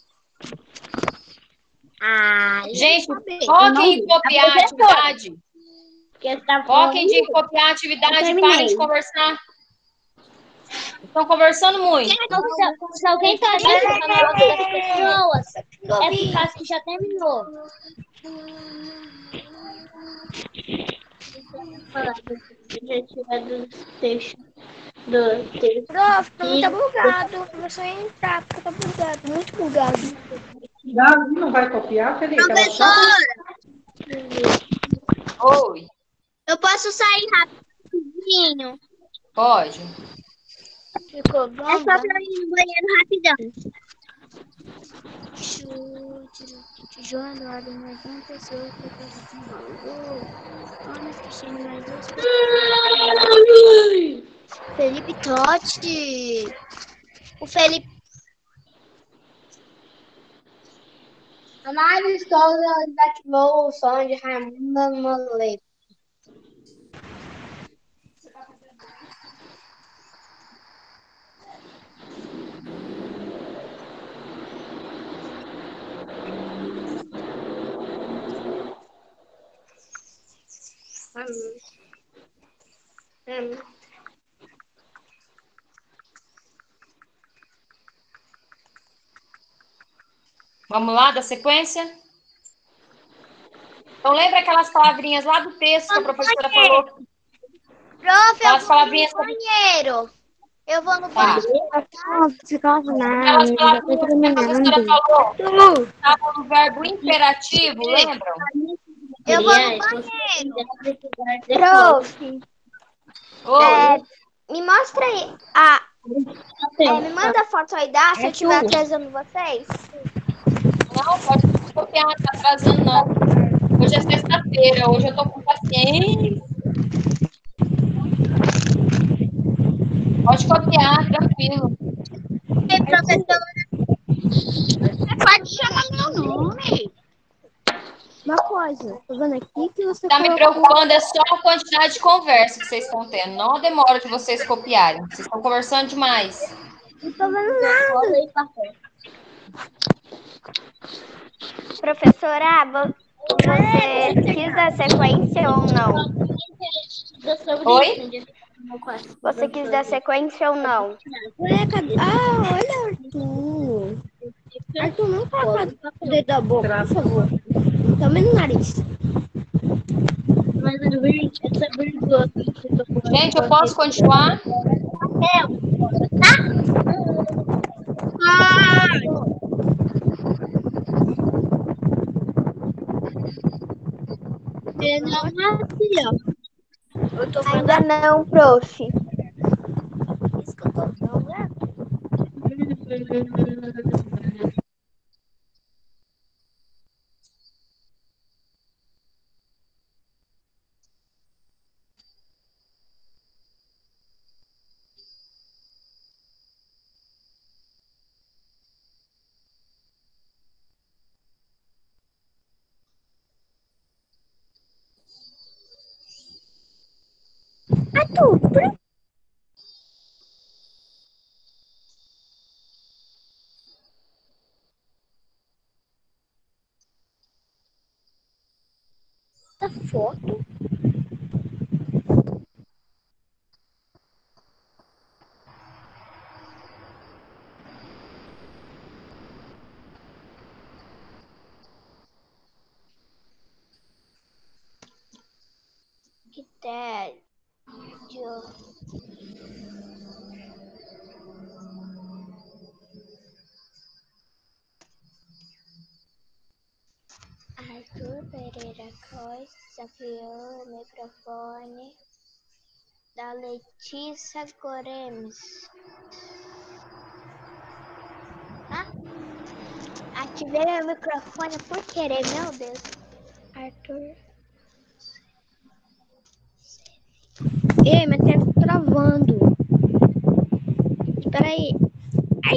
Ah, Gente, eu não foquem em vi. copiar a professora. atividade. Que tá Foquem de falando. copiar a Eu atividade e terminei. parem de conversar. Estão conversando muito. Se, se alguém tá ativando o áudio das pessoas, é por causa que já terminou. Falar do objetivo do texto. Do texto. Prof, também tá bugado. Começou a entrar, porque tá bugado, muito bugado. Davi não vai copiar, Felipe? Ela só... Oi, Eu posso sair rapidinho? pode. Ficou bom? É só pra eu ir no banheiro rapidão. João Eduardo, mais uma pessoa que Ana Cristina, mais duas Felipe Totti. O Felipe. A Mari Souza desativou o som de Raimunda Moleque. Vamos lá, da sequência? Então, lembra aquelas palavrinhas lá do texto que a professora falou? Prof, eu Aquelas vou palavrinhas... no banheiro. Eu vou no Tá. banheiro. Aquelas palavrinhas que a professora falou, estavam no verbo imperativo, lembram? Eu vou no banheiro. Prof, Oi. é, me mostra aí. A, é, me manda a foto aí da se eu estiver atrasando vocês. Não, pode copiar, não tá atrasando, não. Hoje é sexta-feira, hoje eu tô com paciência. Pode copiar, tranquilo. Ei, professora. Você pode chamar meu nome. Uma coisa, tô vendo aqui que você Tá me colocou- preocupando é só a quantidade de conversa que vocês estão tendo. Não a demora de vocês copiarem. Vocês estão conversando demais. Não tô vendo nada. Professora, vo- você quis dar sequência ou não? Oi? Você quis dar sequência ou não? Ué, cadê? Ah, olha, Arthur. Arthur, não coloca o dedo da boca, por favor. Também no nariz. Gente, eu posso continuar? Eu tô Ainda não, prof. Arthur, por essa foto? Que tédio. Arthur Pereira Costa desafiou o microfone da Letícia Gomes. Ah? Ativei meu microfone por querer, meu Deus. Arthur. Ei, mas tá travando. Espera aí. Ai.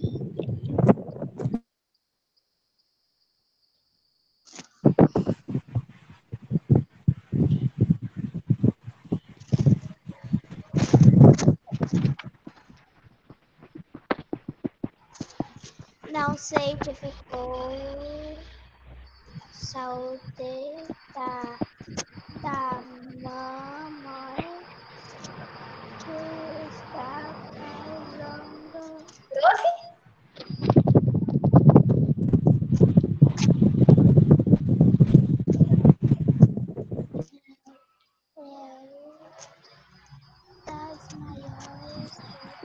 Não sei o que ficou. Saúde da, da mamãe que está causando. Das maiores.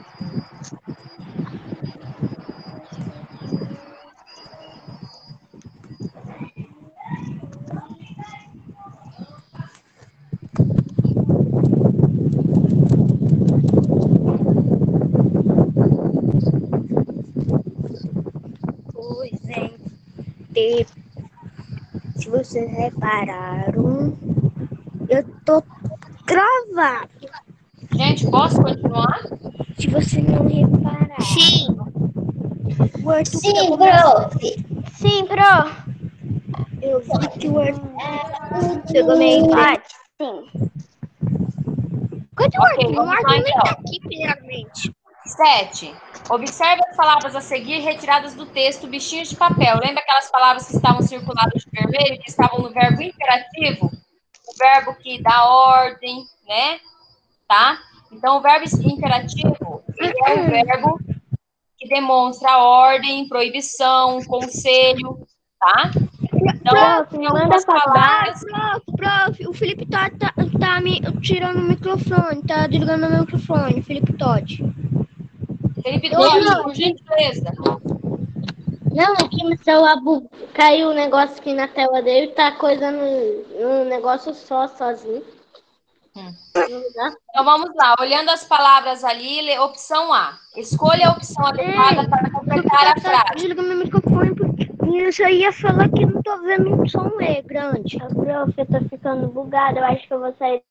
Pois é. E, se vocês repararam, eu tô travado. Gente, posso continuar? Se você não reparar. Sim. O Arthur Sim, tá começando. prof. Sim, pro. Eu vi que o Arthur Pegou meu empate? Sim. Cadê o Ok, Arthur? O vamos lá, Arthur nem então. tá aqui, primeiramente. Sete. Observe as palavras a seguir retiradas do texto, bichinhos de papel. Lembra aquelas palavras que estavam circuladas de vermelho, que estavam no verbo imperativo? verbo que dá ordem, né? Tá? Então, o verbo imperativo ele é um verbo que demonstra ordem, proibição, conselho, tá? Então, Prof, tem manda algumas pra palavras... Prof, prof, o Felipe Todd tá, tá me tirando o microfone, tá desligando o meu microfone, Felipe Todd. Felipe Todd, por gentileza. Não, aqui no celular bu- caiu um negócio aqui na tela dele, tá coisa no, no negócio só, sozinho. Hum. No lugar. Então, vamos lá. Olhando as palavras ali, lê- opção A. Escolha a opção adequada Ei, para completar a Tá frase. desligando meu microfone porque eu já ia falar que não tô vendo um som é grande. A prof, eu tô ficando bugada, eu acho que eu vou sair.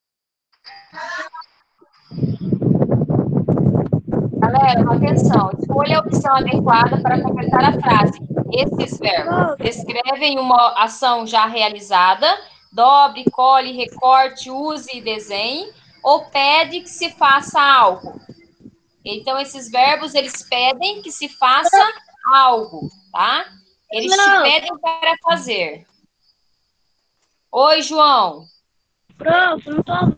Galera, atenção. Escolha a opção adequada para completar a frase. Esses verbos descrevem uma ação já realizada, dobre, cole, recorte, use e desenhe, ou pede que se faça algo. Então, esses verbos, eles pedem que se faça algo, tá? Eles te pedem para fazer. Oi, João. Prof, não tô...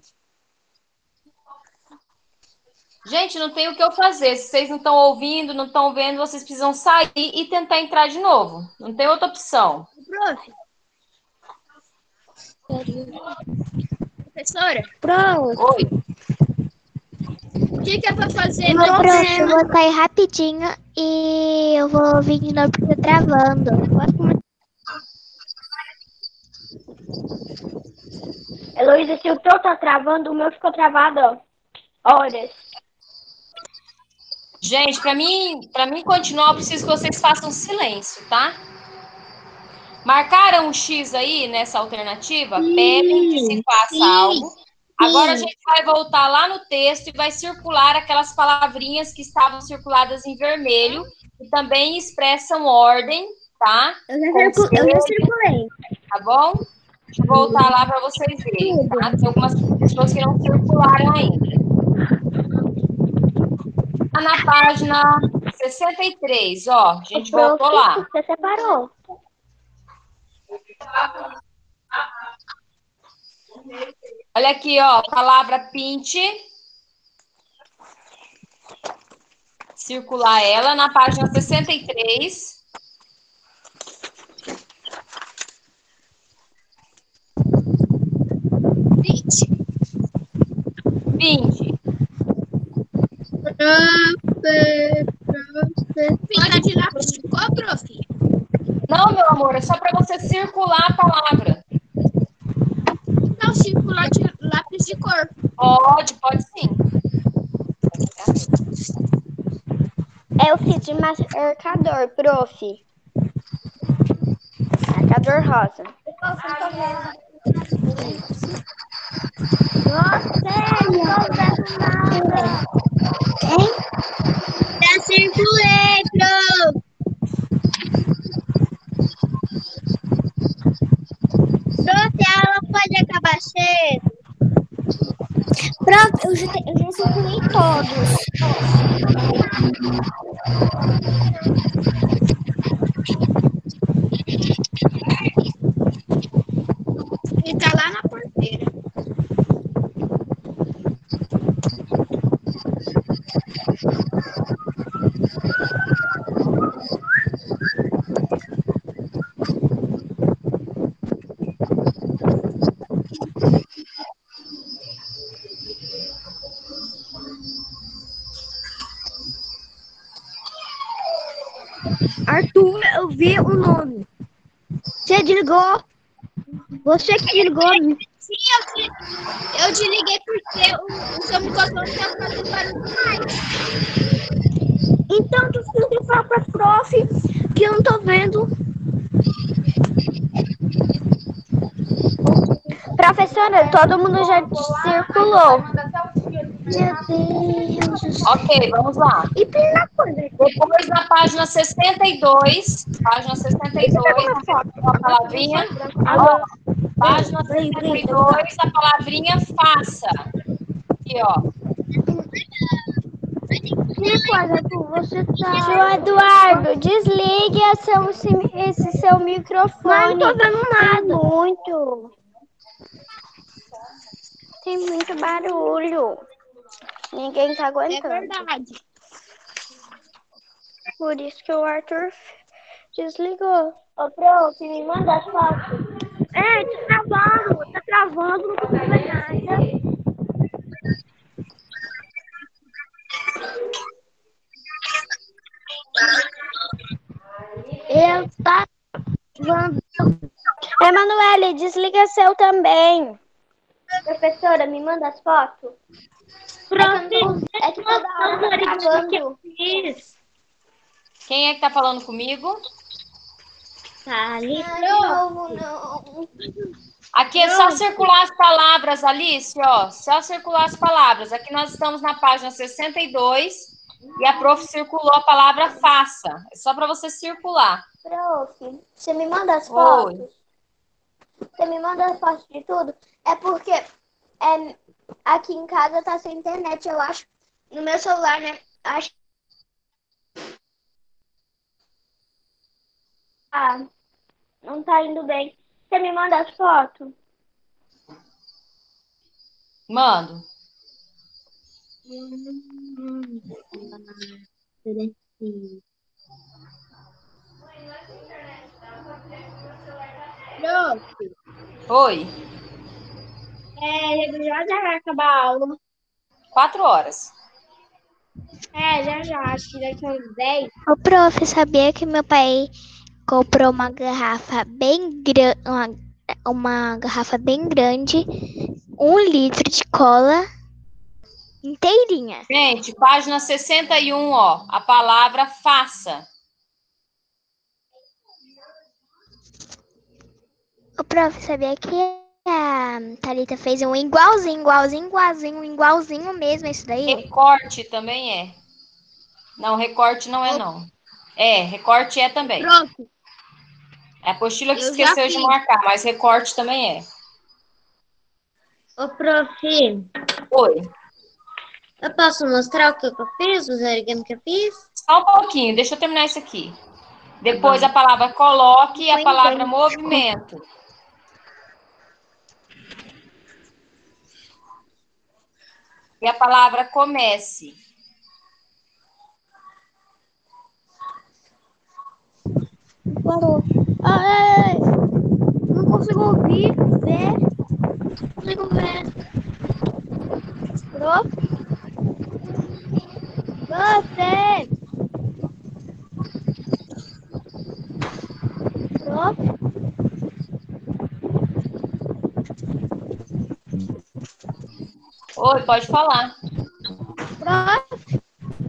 Gente, não tem o que eu fazer. Se vocês não estão ouvindo, não estão vendo, vocês precisam sair e tentar entrar de novo. Não tem outra opção. Prof. Professora? Prof. Oi. O que que é pra fazer? Não, Não tô prof, eu vendo. vou sair rapidinho e eu vou vir de novo porque tá travando. Heloísa, se o teu tá travando, o meu ficou travado, ó. Horas. Gente, para mim, para mim continuar, eu preciso que vocês façam silêncio, tá? Marcaram um X aí nessa alternativa? Pedem que se faça sim, algo. Agora a sim. gente vai voltar lá no texto e vai circular aquelas palavrinhas que estavam circuladas em vermelho, que também expressam ordem, tá? Eu já, circu... eu já circulei. Tá bom? Deixa eu voltar lá para vocês verem, tá? Tem algumas pessoas que não circularam ainda. Tá na página sessenta e três, ó. A gente voltou lá. Você separou. Olha aqui, ó, a palavra pinte. Circular ela na página sessenta e três. vinte. vinte. Pinta de lápis de cor, prof? Não, meu amor, é só para você circular a palavra. Não, circular de lápis de cor. Pode, pode sim. Eu fiz de marcador, prof. Marcador rosa. Nossa, não tô vendo nada. Hein? Já circulei, prof. Prof, a aula pode acabar cedo. Prof, eu já, te- eu já circulei todos. E tá lá na porteira. Arthur, eu vi o nome. Você desligou? Você que desligou? Sim, eu, te, eu desliguei porque o, o seu microfone tá fazendo barulho demais. Então, tu tem que falar pra prof que eu não tô vendo. Professora, todo mundo já circulou. Meu Deus. Ok, vamos lá. E tem na coisa. Depois, na página sessenta e dois, página sessenta e dois, a palavrinha. Ó, página sessenta e dois, a palavrinha faça. Aqui, ó. Que coisa, tu, você tá... Seu Eduardo, desligue esse, esse seu microfone. Mas não tô vendo nada. Muito. tem muito barulho. Ninguém tá É aguentando. verdade. Por isso que o Arthur desligou. Ô, prof, me manda as fotos. É, tá travando, tá travando, não consigo ver nada. Eu tá travando. Emanuele, desliga seu também. Professora, me manda as fotos. Prof, É que toda hora tá travando. Quem é que tá falando comigo? Tá ali. Não, não. Aqui é só circular as palavras, Alice, ó. Só circular as palavras. Aqui nós estamos na página sessenta e dois e a prof circulou a palavra faça. É só para você circular. Prof, você me manda as Oi. fotos? Você me manda as fotos de tudo? É porque é, aqui em casa tá sem internet, eu acho. No meu celular, né? Acho. Ah, não tá indo bem. Você me manda as fotos? Mando. Prof, Oi. é, já já vai acabar a aula. Quatro horas. É, já já, acho que daqui a uns dez. Ô, prof, sabia que meu pai comprou uma garrafa bem grande, uma, uma garrafa bem grande, um litro de cola inteirinha. Gente, página sessenta e um, ó. A palavra faça. Ô, prof, sabia que a Thalita fez um igualzinho, igualzinho, igualzinho, igualzinho mesmo isso daí? Recorte também é. Não, recorte não é, não. É, recorte é também. Prof, É a apostila que eu esqueceu já de fiz. marcar, mas recorte também é. Ô, prof, Oi. eu posso mostrar o que eu fiz, os origami que eu fiz? Só um pouquinho, deixa eu terminar isso aqui. Depois bom. a palavra coloque e a Foi palavra bem. movimento. E a palavra comece. Parou. Ai, não consigo ouvir, ver. Não consigo ver. Prof? Prof? Prof? Oi, pode falar. Prof?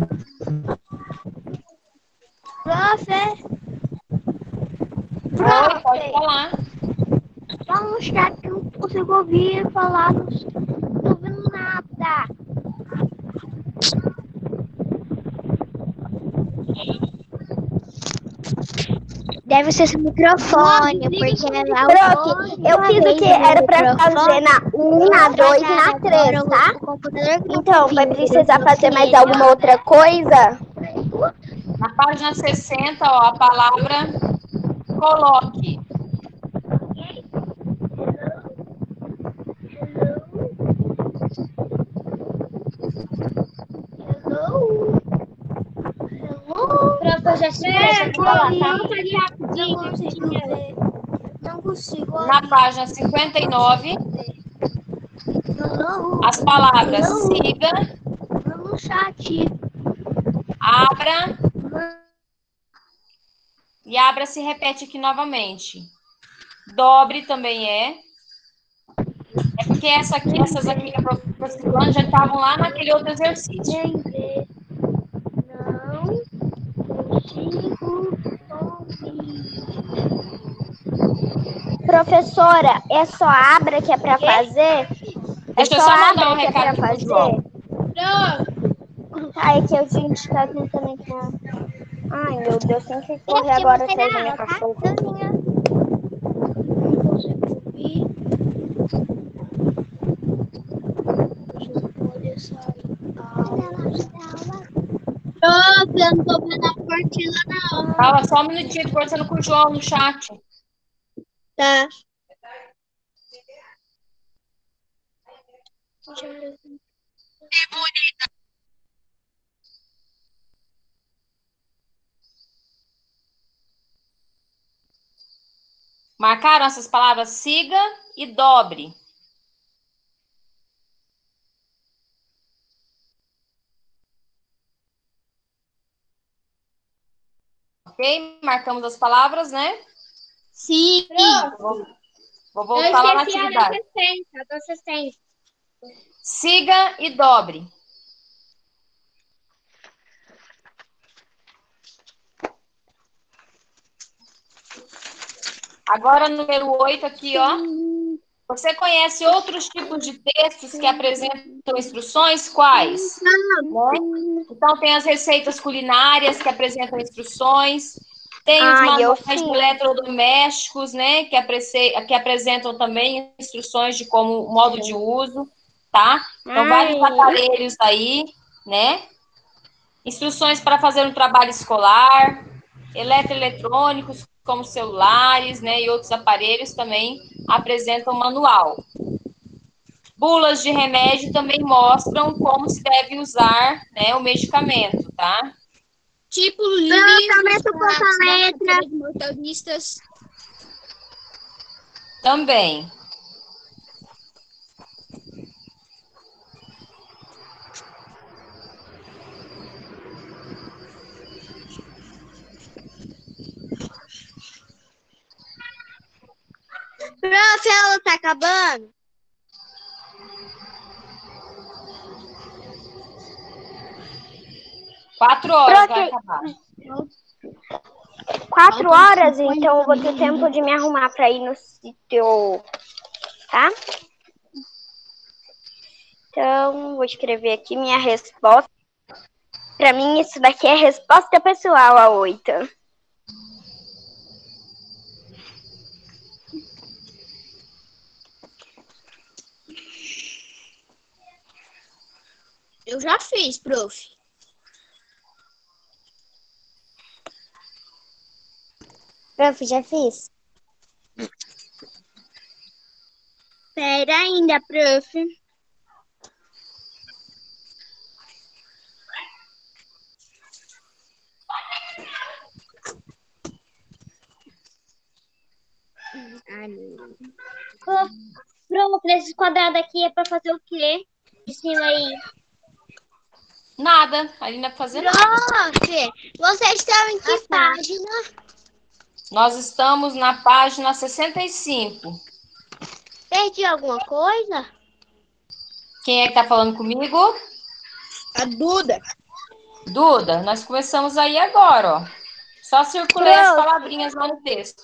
Prof? Oi, pode falar. Fala no chat que eu não consigo ouvir falar. Não tô ouvindo nada. Deve ser seu microfone, porque ela Prof, eu fiz o que era pra fazer na um, na dois e na três, tá? Então, vai precisar fazer mais alguma outra coisa? Na página sessenta, ó, a palavra coloque. Prof, eu já sei, deixa eu te falar, tá? Não consigo ver. Não consigo ouvir. Na página cinquenta e nove, as palavras siga, No chat. abra e abra se repete aqui novamente. Dobre também é. É porque essa aqui, essas aqui que a professora já estavam lá naquele outro exercício. Nem ver. Não consigo ouvir. Professora, é só abra que é pra fazer? Deixa é eu só só mandar um abra que é recado pra aqui pro João. Prof, Ai, é que a gente tá tentando entrar. Ai, meu Deus, tem que correr agora atrás da minha cachorra. Não consigo ouvir. prof, eu não tô vendo a partida, não. Fala só um minutinho, tô conversando com o João no chat. Tá. Que bonita. Marcaram essas palavras siga e dobre. Ok? Marcamos as palavras, né? Sim. Vou, vou Eu voltar lá na esqueci a da atividade. sessenta, a da sessenta. Siga e dobre. Agora, número oito aqui, ó. Você conhece outros tipos de textos que apresentam instruções? Quais? Né? Então, tem as receitas culinárias que apresentam instruções. Tem os Ah, eu manuais de sim. eletrodomésticos, né? Que, aprecie- que apresentam também instruções de como modo de uso, tá? Então, vários Ai. aparelhos aí, né? Instruções para fazer um trabalho escolar, eletroeletrônicos, como celulares, né, e outros aparelhos também apresentam manual. Bulas de remédio também mostram como se deve usar, né, o medicamento, tá? Tipo livros para carteira de motoristas. Também. Prof, a aula tá acabando? Quatro horas Prof, vai acabar. Quatro horas, então eu vou ter tempo de me arrumar para ir no sítio, tá? Então, vou escrever aqui minha resposta. Para mim, isso daqui é resposta pessoal a oito. Eu já fiz, prof. Prof, já fiz. Pera ainda, prof. Ai, meu Deus. Prof, prof, esse quadrado aqui é para fazer o quê? De cima aí. Nada, ali não é pra fazer nada. Prof, vocês estão em que Ah, tá. página? Nós estamos na página sessenta e cinco. Perdi alguma coisa? Quem é que tá falando comigo? A Duda. Duda, nós começamos aí agora, ó. Só circulei as palavrinhas lá no texto.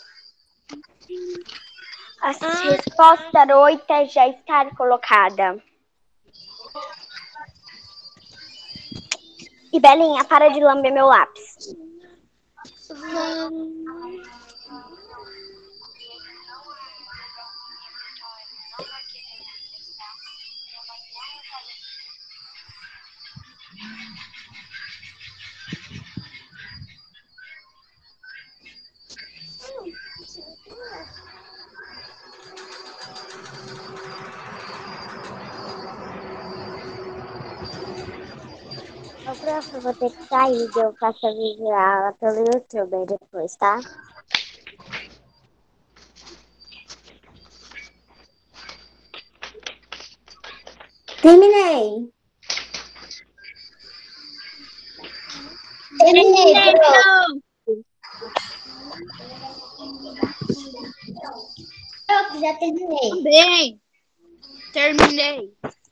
A resposta oito já está colocada. E Belinha, para de lamber meu lápis. Ô, prof, eu vou ter que sair, eu faço a videoaula pelo YouTube aí depois, tá? Terminei. Terminei, prof. Prof, já terminei. Também. Terminei.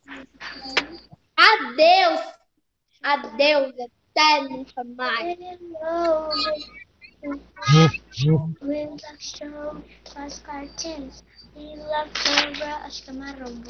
Adeus. Adeus. Até nunca mais. With a show, faz cartoons, e lá fora, acho que é maromba.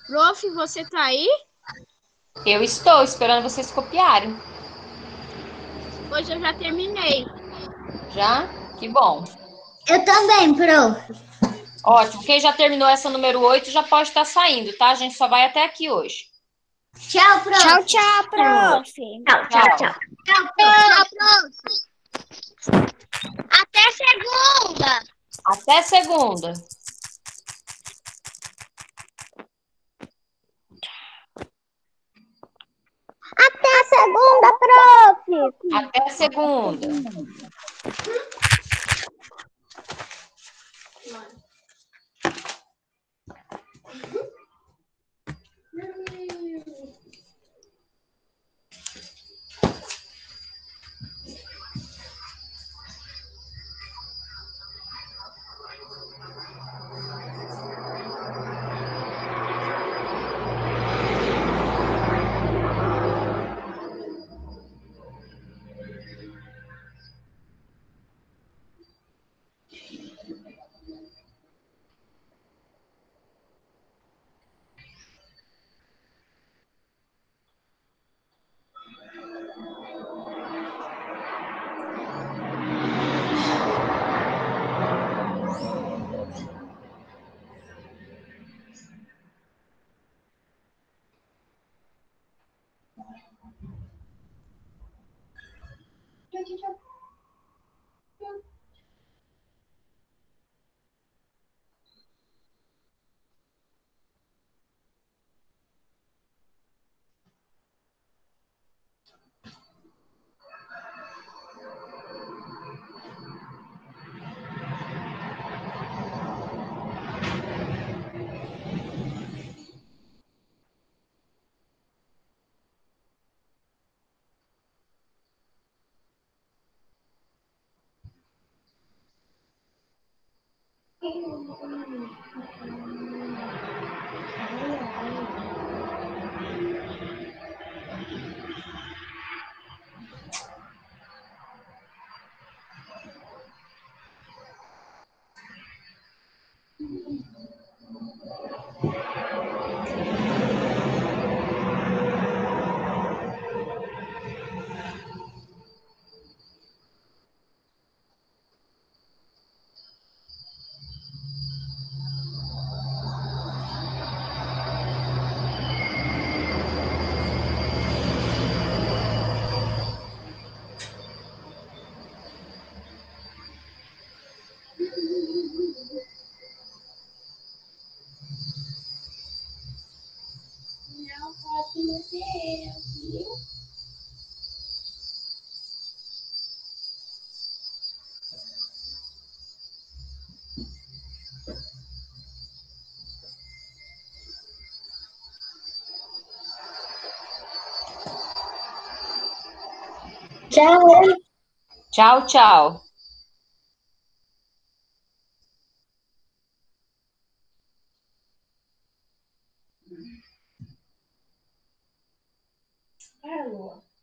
Prof, você tá aí? Eu estou esperando vocês copiarem. Hoje eu já terminei. Já? Que bom. Eu também, prof. Ótimo. Quem já terminou essa número oito já pode estar saindo, tá? A gente só vai até aqui hoje. Tchau, prof. Tchau, tchau, prof. Tchau, tchau, tchau. Tchau, prof. Até segunda. Até segunda. Até segunda, prof. Até segunda. Tchau. Tchau, tchau. É, Lua.